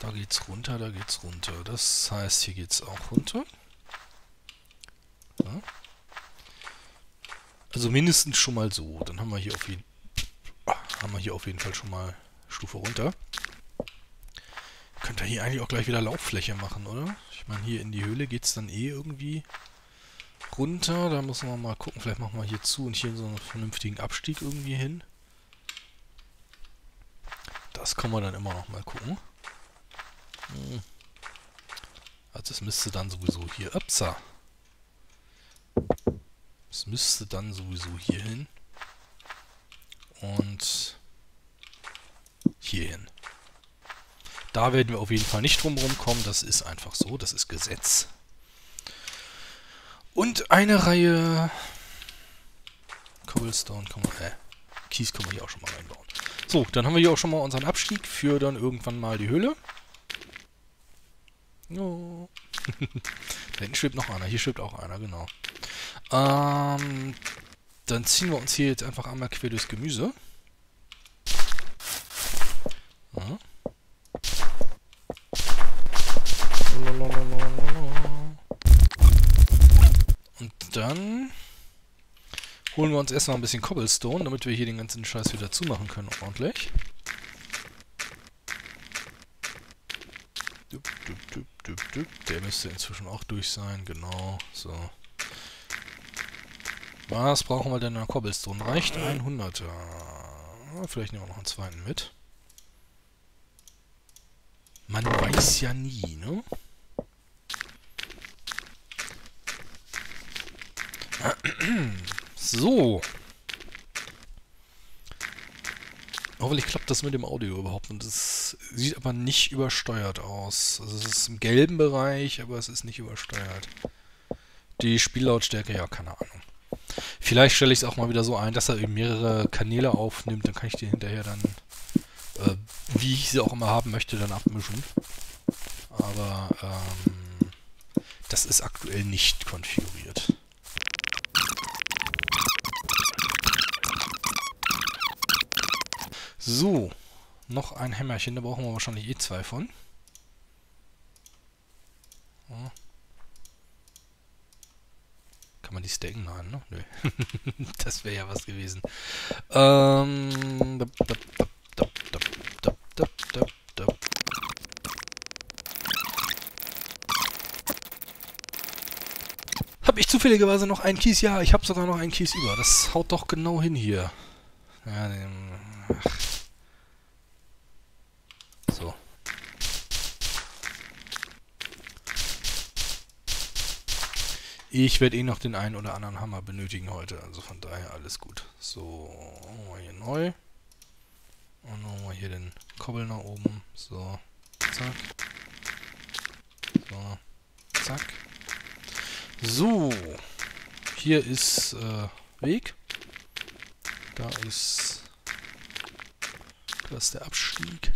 Da geht's runter, da geht's runter. Das heißt, hier geht's auch runter. Ja. Also mindestens schon mal so. Dann haben wir hier auf jeden, haben wir hier auf jeden Fall schon mal Stufe runter. Könnt ihr hier eigentlich auch gleich wieder Lauffläche machen, oder? Ich meine, hier in die Höhle geht's dann eh irgendwie runter. Da müssen wir mal gucken. Vielleicht machen wir hier zu und hier so einen vernünftigen Abstieg irgendwie hin. Das kann man dann immer noch mal gucken. Hm. Also es müsste dann sowieso hier... Upsa. Es müsste dann sowieso hier hin. Und hier hin. Da werden wir auf jeden Fall nicht drum rumkommen. Das ist einfach so. Das ist Gesetz. Und eine Reihe Cobblestone kann man... Äh, Kies kann man hier auch schon mal reinbauen. So, dann haben wir hier auch schon mal unseren Abstieg für dann irgendwann mal die Höhle. Oh. Da hinten schwebt noch einer. Hier schwebt auch einer, genau. Ähm, dann ziehen wir uns hier jetzt einfach einmal quer durchs Gemüse. Ja. Und dann holen wir uns erstmal ein bisschen Cobblestone, damit wir hier den ganzen Scheiß wieder zumachen können, ordentlich. Der müsste inzwischen auch durch sein, genau, so. Was brauchen wir denn an Cobblestone? Reicht ein Hunderter. Vielleicht nehmen wir noch einen zweiten mit. Man weiß ja nie, ne? So. Hoffentlich klappt das mit dem Audio überhaupt. Und es sieht aber nicht übersteuert aus. Also es ist im gelben Bereich, aber es ist nicht übersteuert. Die Spiellautstärke, ja, keine Ahnung. Vielleicht stelle ich es auch mal wieder so ein, dass er eben mehrere Kanäle aufnimmt. Dann kann ich die hinterher dann, äh, wie ich sie auch immer haben möchte, dann abmischen. Aber ähm, das ist aktuell nicht konfiguriert. So, noch ein Hämmerchen, da brauchen wir wahrscheinlich eh zwei von. Ja. Kann man die stacken? Nein, ne? Nö. Das wäre ja was gewesen. Ähm. Hab ich zufälligerweise noch einen Kies? Ja, ich habe sogar noch einen Kies über. Das haut doch genau hin hier. Ja, den, ach. So. Ich werde eh noch den einen oder anderen Hammer benötigen heute, also von daher alles gut. So, machen wir hier neu. Und machen wir hier den Kobbel nach oben. So, zack. So, zack. So, hier ist äh, Weg. Da ist, da ist der Abstieg.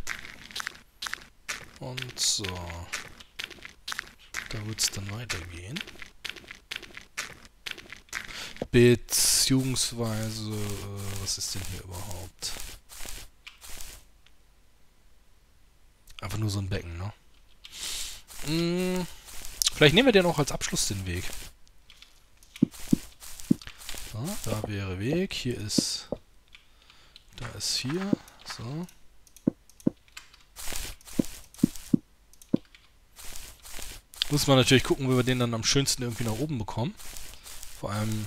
Und so, da wird es dann weitergehen. Beziehungsweise, äh, was ist denn hier überhaupt? Einfach nur so ein Becken, ne? Hm, vielleicht nehmen wir den auch als Abschluss den Weg. So, da wäre Weg. Hier ist, da ist hier. So. Muss man natürlich gucken, wie wir den dann am schönsten irgendwie nach oben bekommen. Vor allem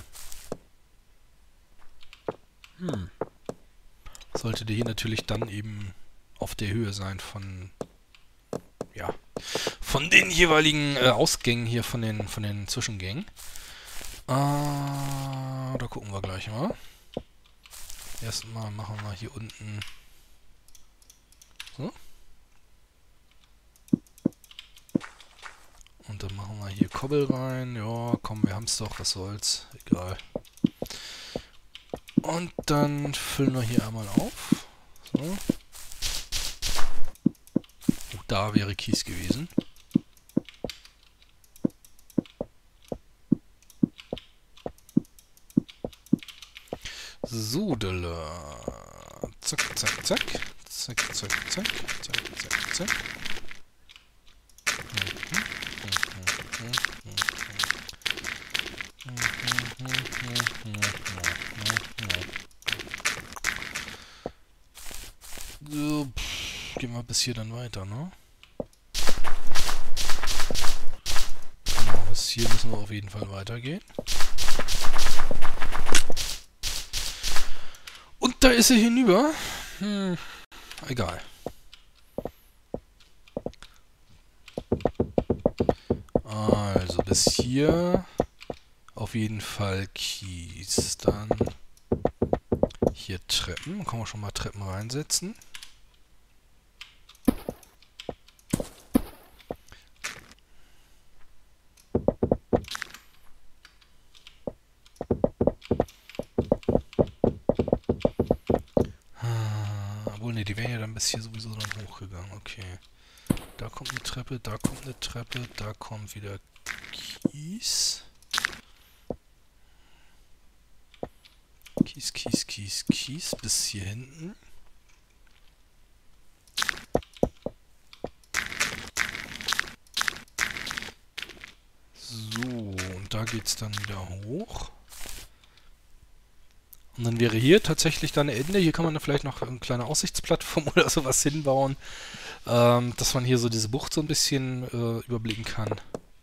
hm, sollte der hier natürlich dann eben auf der Höhe sein von ja von den jeweiligen äh, Ausgängen hier von den von den Zwischengängen. Äh, da gucken wir gleich mal. Erstmal machen wir hier unten so. Und dann machen wir hier Kobbel rein. Ja, komm, wir haben es doch, was soll's. Egal. Und dann füllen wir hier einmal auf. So. Oh, da wäre Kies gewesen. So, Dilla. Zack, zack, zack. Zack, zack, zack. Zack, zack, zack. So, pff, gehen wir bis hier dann weiter, ne? Genau, bis hier müssen wir auf jeden Fall weitergehen. Und da ist er hinüber. Hm, egal. Also bis hier auf jeden Fall Kies. Dann hier Treppen. Kann man schon mal Treppen reinsetzen. Obwohl, ne, die wären ja dann bis hier sowieso dann hochgegangen. Okay. Da kommt eine Treppe, da kommt eine Treppe, da kommt wieder Kies. Kies, Kies, Kies, Kies bis hier hinten. So, und da geht's dann wieder hoch. Und dann wäre hier tatsächlich dann Ende. Hier kann man dann vielleicht noch eine kleine Aussichtsplattform oder sowas hinbauen, ähm, dass man hier so diese Bucht so ein bisschen äh, überblicken kann.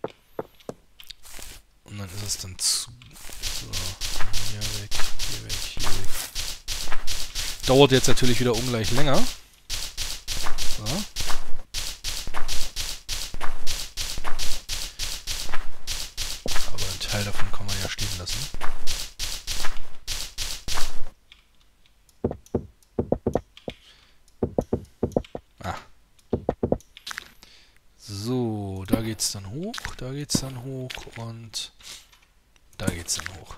Und dann ist es dann zu. So, hier weg, hier weg, hier weg. Dauert jetzt natürlich wieder ungleich länger. So. Aber einen Teil davon kann man ja stehen lassen. So, da geht's dann hoch, da geht's dann hoch und da geht's dann hoch.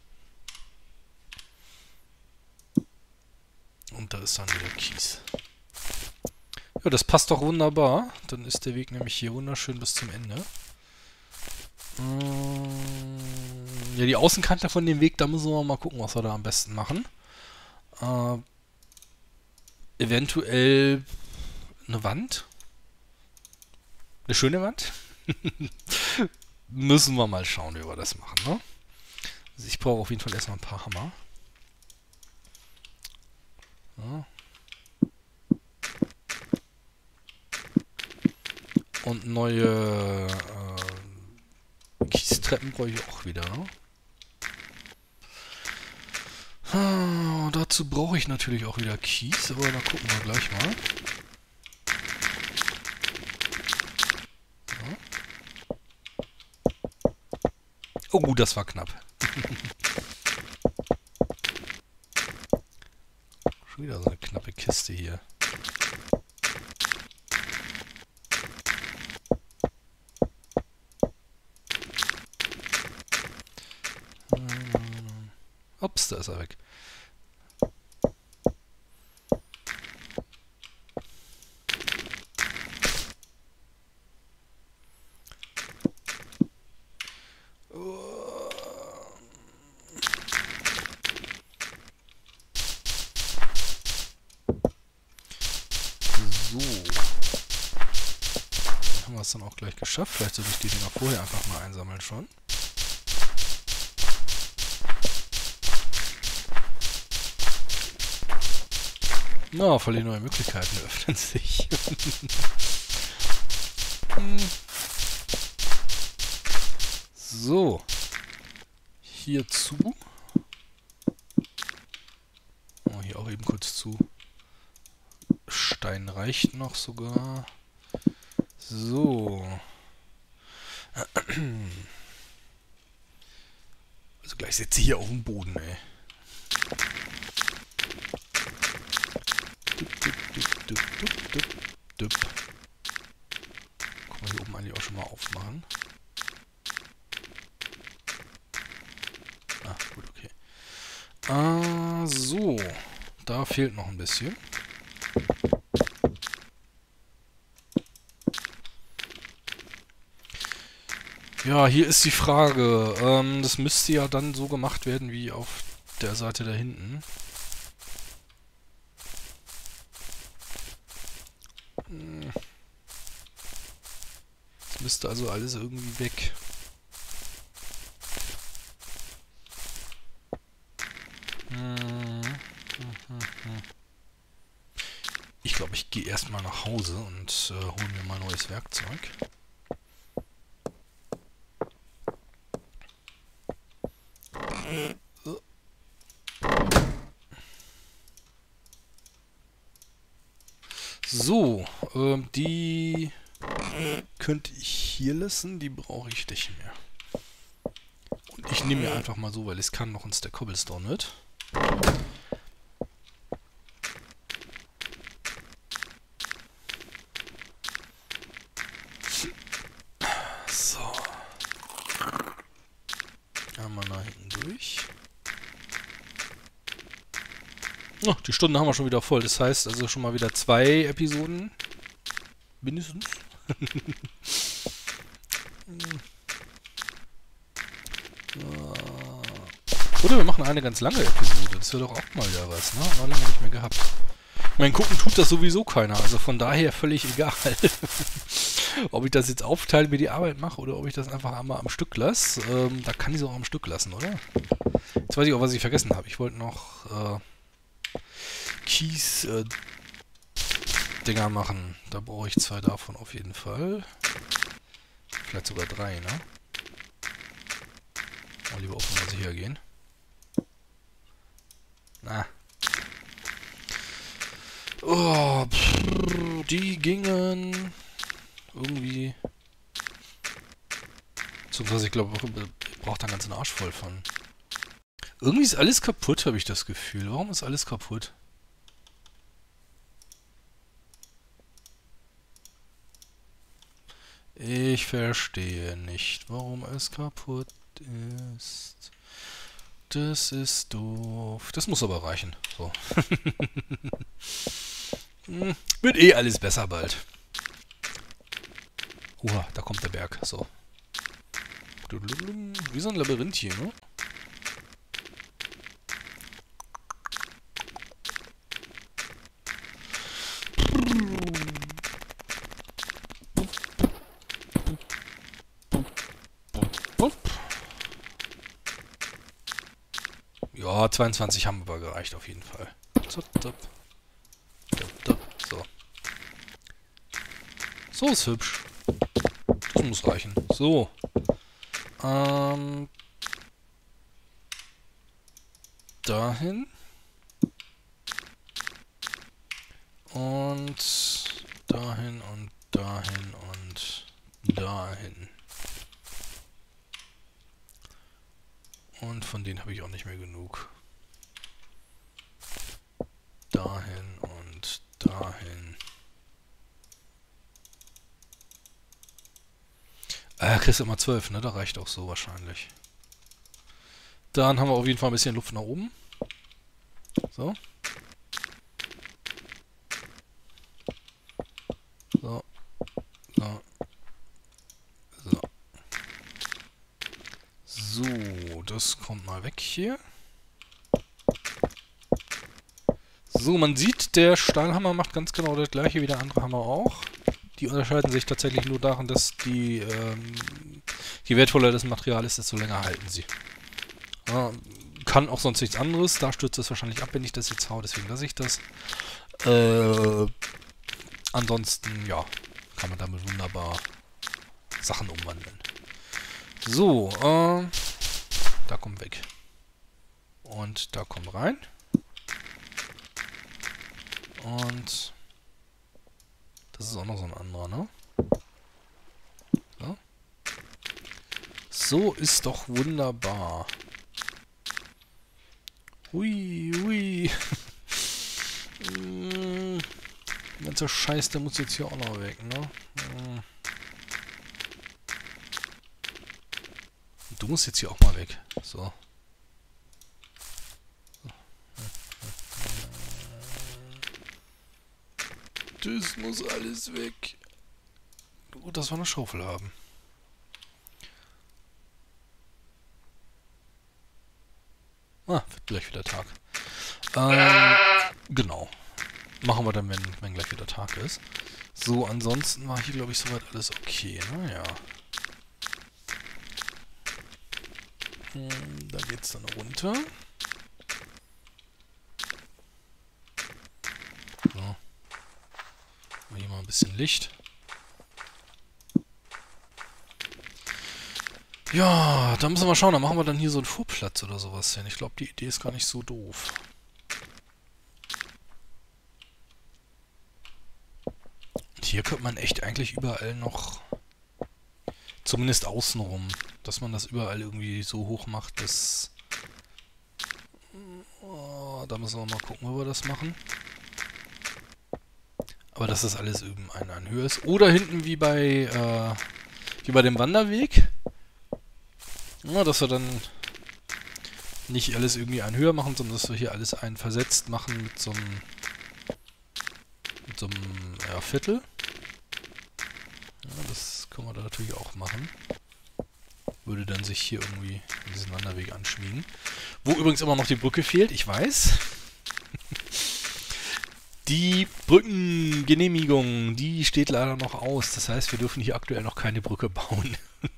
Und da ist dann wieder Kies. Ja, das passt doch wunderbar. Dann ist der Weg nämlich hier wunderschön bis zum Ende. Ja, die Außenkante von dem Weg, da müssen wir mal gucken, was wir da am besten machen. Äh, eventuell eine Wand. Eine schöne Wand. Müssen wir mal schauen, wie wir das machen, ne? Also ich brauche auf jeden Fall erstmal ein paar Hammer. Ja. Und neue äh, Kiestreppen brauche ich auch wieder, ne? Ah, dazu brauche ich natürlich auch wieder Kies, aber da gucken wir gleich mal. Oh, das war knapp. Schon wieder so eine knappe Kiste hier. Ups, da ist er weg. So. Dann haben wir es dann auch gleich geschafft. Vielleicht sollte ich die Dinger vorher einfach mal einsammeln schon. Na, no, voll die neue Möglichkeiten öffnen sich. So. Hier zu. Oh, hier auch eben kurz zu. Stein reicht noch sogar. So. Also gleich sitze ich hier auf dem Boden, ey. Dup, dup, dup, dup, dup, dup, dup. Kann man hier oben eigentlich auch schon mal aufmachen. Ah, gut, okay. Ah, so. Da fehlt noch ein bisschen. Ja, hier ist die Frage. Ähm, das müsste ja dann so gemacht werden wie auf der Seite da hinten. müsste also alles irgendwie weg. Ich glaube, ich gehe erstmal nach Hause und äh, hole mir mal neues Werkzeug. So, ähm, die könnte ich hier lassen, die brauche ich nicht mehr. Und ich nehme mir einfach mal so, weil es kann noch uns der Cobblestone mit. So. Einmal nach hinten durch. Oh, die Stunde haben wir schon wieder voll. Das heißt also schon mal wieder zwei Episoden. Mindestens. Oder wir machen eine ganz lange Episode. Das wäre doch auch mal wieder was, ne? War lange nicht mehr gehabt. Ich meine, gucken tut das sowieso keiner. Also von daher völlig egal. Ob ich das jetzt aufteile, mir die Arbeit mache oder ob ich das einfach einmal am Stück lasse. Ähm, da kann ich es auch am Stück lassen, oder? Jetzt weiß ich auch, was ich vergessen habe. Ich wollte noch äh, Kies äh, Dinger machen. Da brauche ich zwei davon auf jeden Fall. Vielleicht sogar drei, ne? Mal lieber auf Nummer sicher gehen. Na. Oh, pff, die gingen irgendwie. Beziehungsweise ich glaube, ich brauche da einen ganzen Arsch voll von. Irgendwie ist alles kaputt, habe ich das Gefühl. Warum ist alles kaputt? Ich verstehe nicht, warum es kaputt ist. Das ist doof. Das muss aber reichen. So. hm, wird eh alles besser bald. Oha, da kommt der Berg. So. Wie so ein Labyrinth hier, ne? Ja, zweiundzwanzig haben aber gereicht auf jeden Fall. So. So ist hübsch. Das muss reichen. So. Ähm. Dahin. Und dahin und dahin und dahin. Und von denen habe ich auch nicht mehr genug. Dahin und dahin. Ah, kriegst du immer zwölf, ne? Da reicht auch so wahrscheinlich. Dann haben wir auf jeden Fall ein bisschen Luft nach oben. So. So. So. So. So, das kommt mal weg hier. So, man sieht, der Stahlhammer macht ganz genau das gleiche wie der andere Hammer auch. Die unterscheiden sich tatsächlich nur darin, dass die, ähm, je wertvoller das Material ist, desto länger halten sie. Äh, kann auch sonst nichts anderes. Da stürzt es wahrscheinlich ab, wenn ich das jetzt hau, deswegen lasse ich das. Äh, ansonsten, ja, kann man damit wunderbar Sachen umwandeln. So, äh, da kommt weg. Und da kommt rein. Und das ist auch noch so ein anderer, ne? So, so ist doch wunderbar. Hui, hui. hm, der ganze Scheiß, der muss jetzt hier auch noch weg, ne? Hm. Du musst jetzt hier auch mal weg. So. Das muss alles weg. Gut, dass wir eine Schaufel haben. Ah, wird gleich wieder Tag. Ähm, genau. Machen wir dann, wenn, wenn gleich wieder Tag ist. So, ansonsten war hier, glaube ich, soweit alles okay. Naja. Hm, da geht's dann runter. So. Hier mal ein bisschen Licht. Ja, da müssen wir mal schauen. Da machen wir dann hier so einen Fuhrplatz oder sowas hin. Ich glaube, die Idee ist gar nicht so doof. Hier könnte man echt eigentlich überall noch, zumindest außenrum, dass man das überall irgendwie so hoch macht, dass... Oh, da müssen wir mal gucken, wo wir das machen. Aber dass das alles eben eine an Höhe ist. Oder hinten wie bei, äh, wie bei dem Wanderweg. Ja, dass wir dann nicht alles irgendwie ein höher machen, sondern dass wir hier alles ein versetzt machen mit so einem, mit so einem ja, Viertel. Ja, das können wir da natürlich auch machen. Würde dann sich hier irgendwie in diesen Wanderweg anschmiegen. Wo übrigens immer noch die Brücke fehlt, ich weiß. Die Brückengenehmigung, die steht leider noch aus. Das heißt, wir dürfen hier aktuell noch keine Brücke bauen.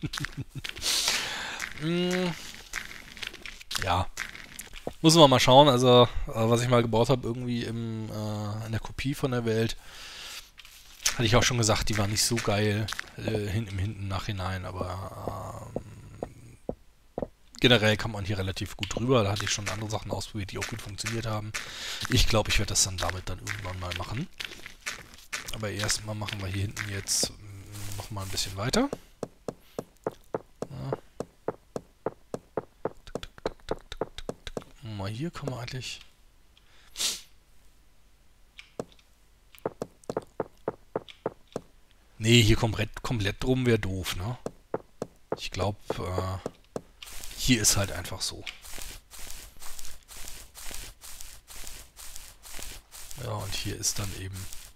hm, ja. Muss man mal schauen. Also, was ich mal gebaut habe, irgendwie im, äh, in der Kopie von der Welt, hatte ich auch schon gesagt, die war nicht so geil äh, hin, im Hinten Nachhinein, aber ähm, generell kann man hier relativ gut drüber. Da hatte ich schon andere Sachen ausprobiert, die auch gut funktioniert haben. Ich glaube, ich werde das dann damit dann irgendwann mal machen. Aber erstmal machen wir hier hinten jetzt nochmal ein bisschen weiter. Ja. Mal hier kann man eigentlich... Nee, hier komplett, komplett drum wäre doof, ne? Ich glaube, äh, hier ist halt einfach so. Ja, und hier ist dann eben...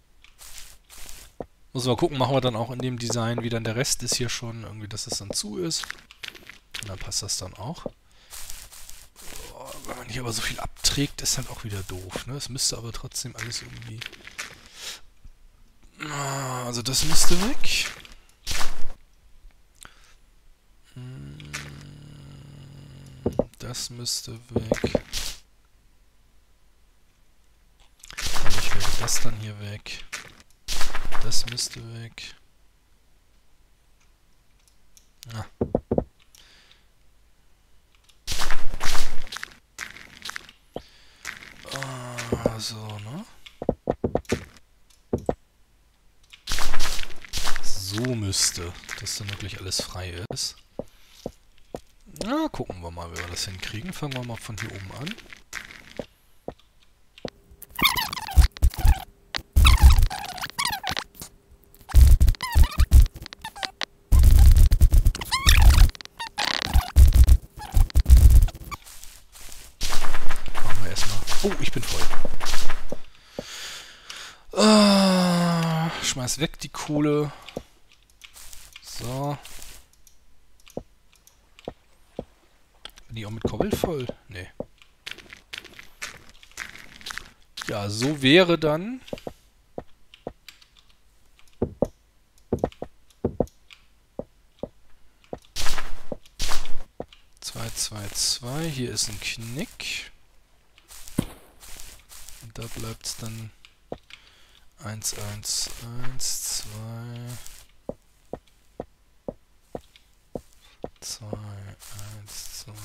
Muss mal gucken, machen wir dann auch in dem Design, wie dann der Rest ist hier schon, irgendwie, dass es dann zu ist. Und dann passt das dann auch. Oh, wenn man hier aber so viel abträgt, ist halt auch wieder doof, ne? Es müsste aber trotzdem alles irgendwie... Also das müsste weg. Das müsste weg. Ich werde das dann hier weg. Das müsste weg. Ah. Ah, so, ne? So müsste, dass dann wirklich alles frei ist. Na, gucken wir mal, wie wir das hinkriegen. Fangen wir mal von hier oben an. Machen wir erstmal. Oh, ich bin voll. Ah, schmeiß weg die Kohle. So. Bin ich auch mit Kobbel voll? Nee. Ja, so wäre dann... zwei, zwei, zwei. Hier ist ein Knick. Und da bleibt es dann... eins, eins, eins, zwei... zwei, eins, zwei.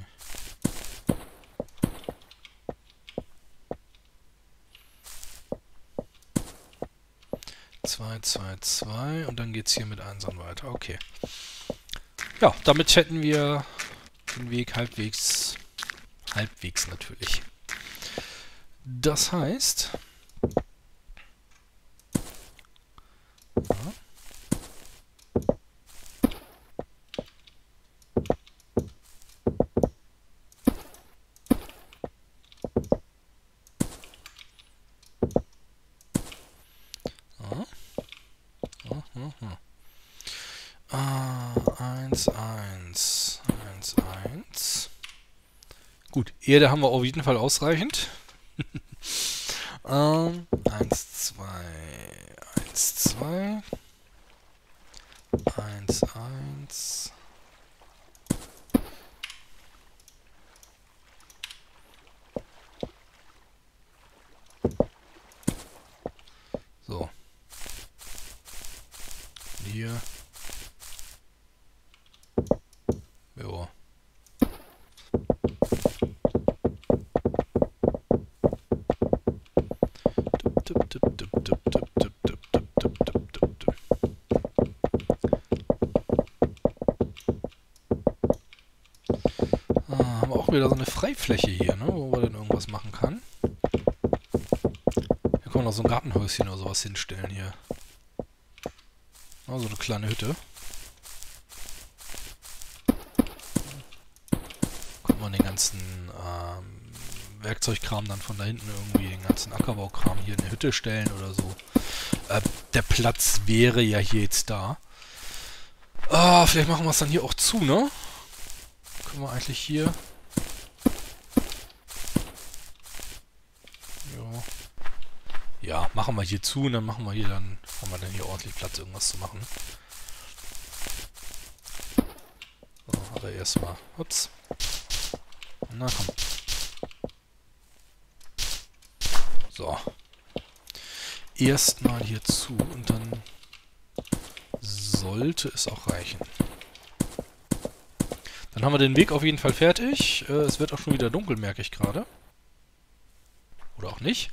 zwei, zwei, zwei und dann geht's hier mit Einsern weiter. Okay. Ja, damit hätten wir den Weg halbwegs, halbwegs natürlich. Das heißt... Ja. eins, eins, eins, eins. Gut, Erde haben wir auf jeden Fall ausreichend. Ähm, eins, zwei, eins, zwei, eins, eins. So. Hier. Jo. Tipp, tipp, tipp, tipp, tipp, tipp, tipp, tipp, tipp, tipp, tipp, tipp. Ah, haben wir auch wieder so eine Freifläche hier, ne, wo man dann irgendwas machen kann. Hier kann man noch so ein Gartenhäuschen oder sowas hinstellen hier. Ah, so eine kleine Hütte. Kann man den ganzen ähm, Werkzeugkram dann von da hinten irgendwie, den ganzen Ackerbaukram hier in eine Hütte stellen oder so. Äh, der Platz wäre ja hier jetzt da. Ah, vielleicht machen wir es dann hier auch zu, ne? Können wir eigentlich hier... Ja. Ja, machen wir hier zu und dann machen wir hier dann... Haben wir dann hier ordentlich Platz, irgendwas zu machen. So, aber erstmal... Ups. Na komm. So. Erstmal hier zu und dann sollte es auch reichen. Dann haben wir den Weg auf jeden Fall fertig. Äh, es wird auch schon wieder dunkel, merke ich gerade. Oder auch nicht.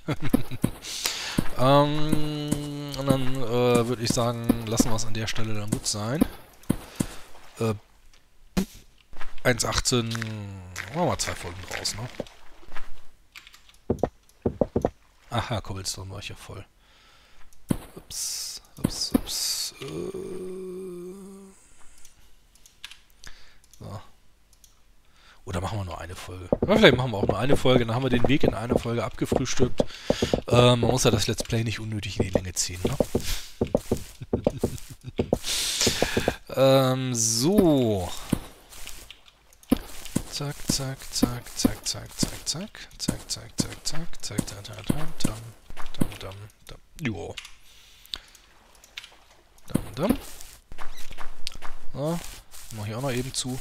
ähm, und dann äh, würde ich sagen, lassen wir es an der Stelle dann gut sein. Äh, eins achtzehn, machen wir mal zwei Folgen draus, ne? Aha, Cobblestone war ich ja voll. Ups, ups, ups. Äh, so. Oder machen wir nur eine Folge? Ja, vielleicht machen wir auch nur eine Folge, dann haben wir den Weg in eine Folge abgefrühstückt. Äh, man muss ja das Let's Play nicht unnötig in die Länge ziehen, ne? ähm, so. Zack, zack, zack, zack, zack, zack, zack, zack, zack, zack, zack, zack, zack, zack, dam, dam, dam, dam, jo. Dam, dam. So, mach ich auch noch eben zu.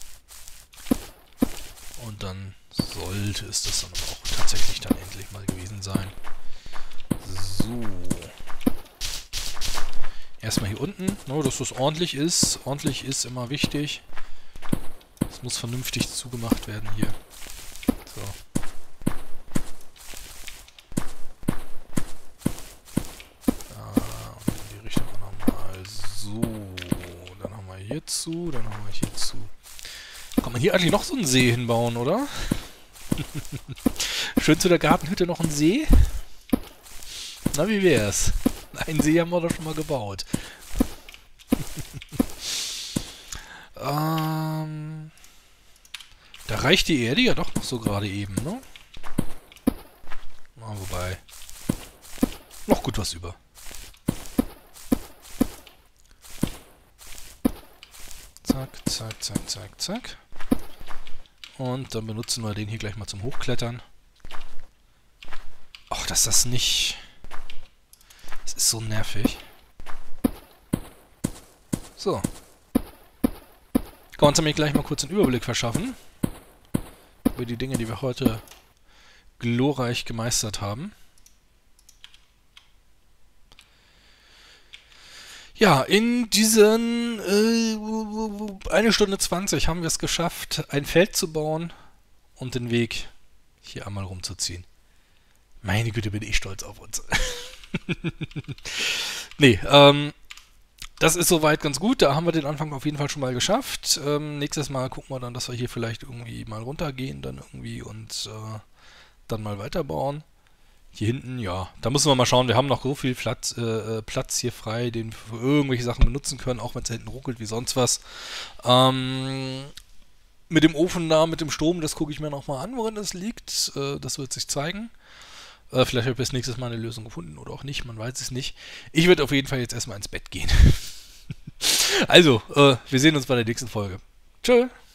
Und dann sollte es das dann auch tatsächlich dann endlich mal gewesen sein. So. Erstmal hier unten, no, dass das ordentlich ist. Ordentlich ist immer wichtig. Es muss vernünftig zugemacht werden hier. So. Ah, und in die Richtung auch nochmal. So. Dann haben wir hier zu, dann haben wir hier zu. Kann man hier eigentlich noch so einen See hinbauen, oder? Schön zu der Gartenhütte noch ein See. Na, wie wär's? Einen See haben wir doch schon mal gebaut. ähm, da reicht die Erde ja doch noch so gerade eben, ne? Na, wobei. Noch gut was über. Zack, zack, zack, zack, zack. Und dann benutzen wir den hier gleich mal zum Hochklettern. Ach, dass das nicht... Das ist so nervig. So. Können wir uns nämlich gleich mal kurz einen Überblick verschaffen. Über die Dinge, die wir heute glorreich gemeistert haben. Ja, in diesen äh, eine Stunde zwanzig haben wir es geschafft, ein Feld zu bauen und den Weg hier einmal rumzuziehen. Meine Güte, bin ich stolz auf uns. Nee, ähm, das ist soweit ganz gut. Da haben wir den Anfang auf jeden Fall schon mal geschafft. Ähm, nächstes Mal gucken wir dann, dass wir hier vielleicht irgendwie mal runtergehen dann irgendwie und äh, dann mal weiterbauen. Hier hinten, ja, da müssen wir mal schauen. Wir haben noch so viel Platz, äh, Platz hier frei, den wir für irgendwelche Sachen benutzen können, auch wenn es hinten ruckelt wie sonst was. Ähm, mit dem Ofen da, mit dem Strom, das gucke ich mir nochmal an, worin das liegt. Äh, das wird sich zeigen. Äh, vielleicht habe ich bis nächstes Mal eine Lösung gefunden oder auch nicht, man weiß es nicht. Ich werde auf jeden Fall jetzt erstmal ins Bett gehen. Also, äh, wir sehen uns bei der nächsten Folge. Tschö!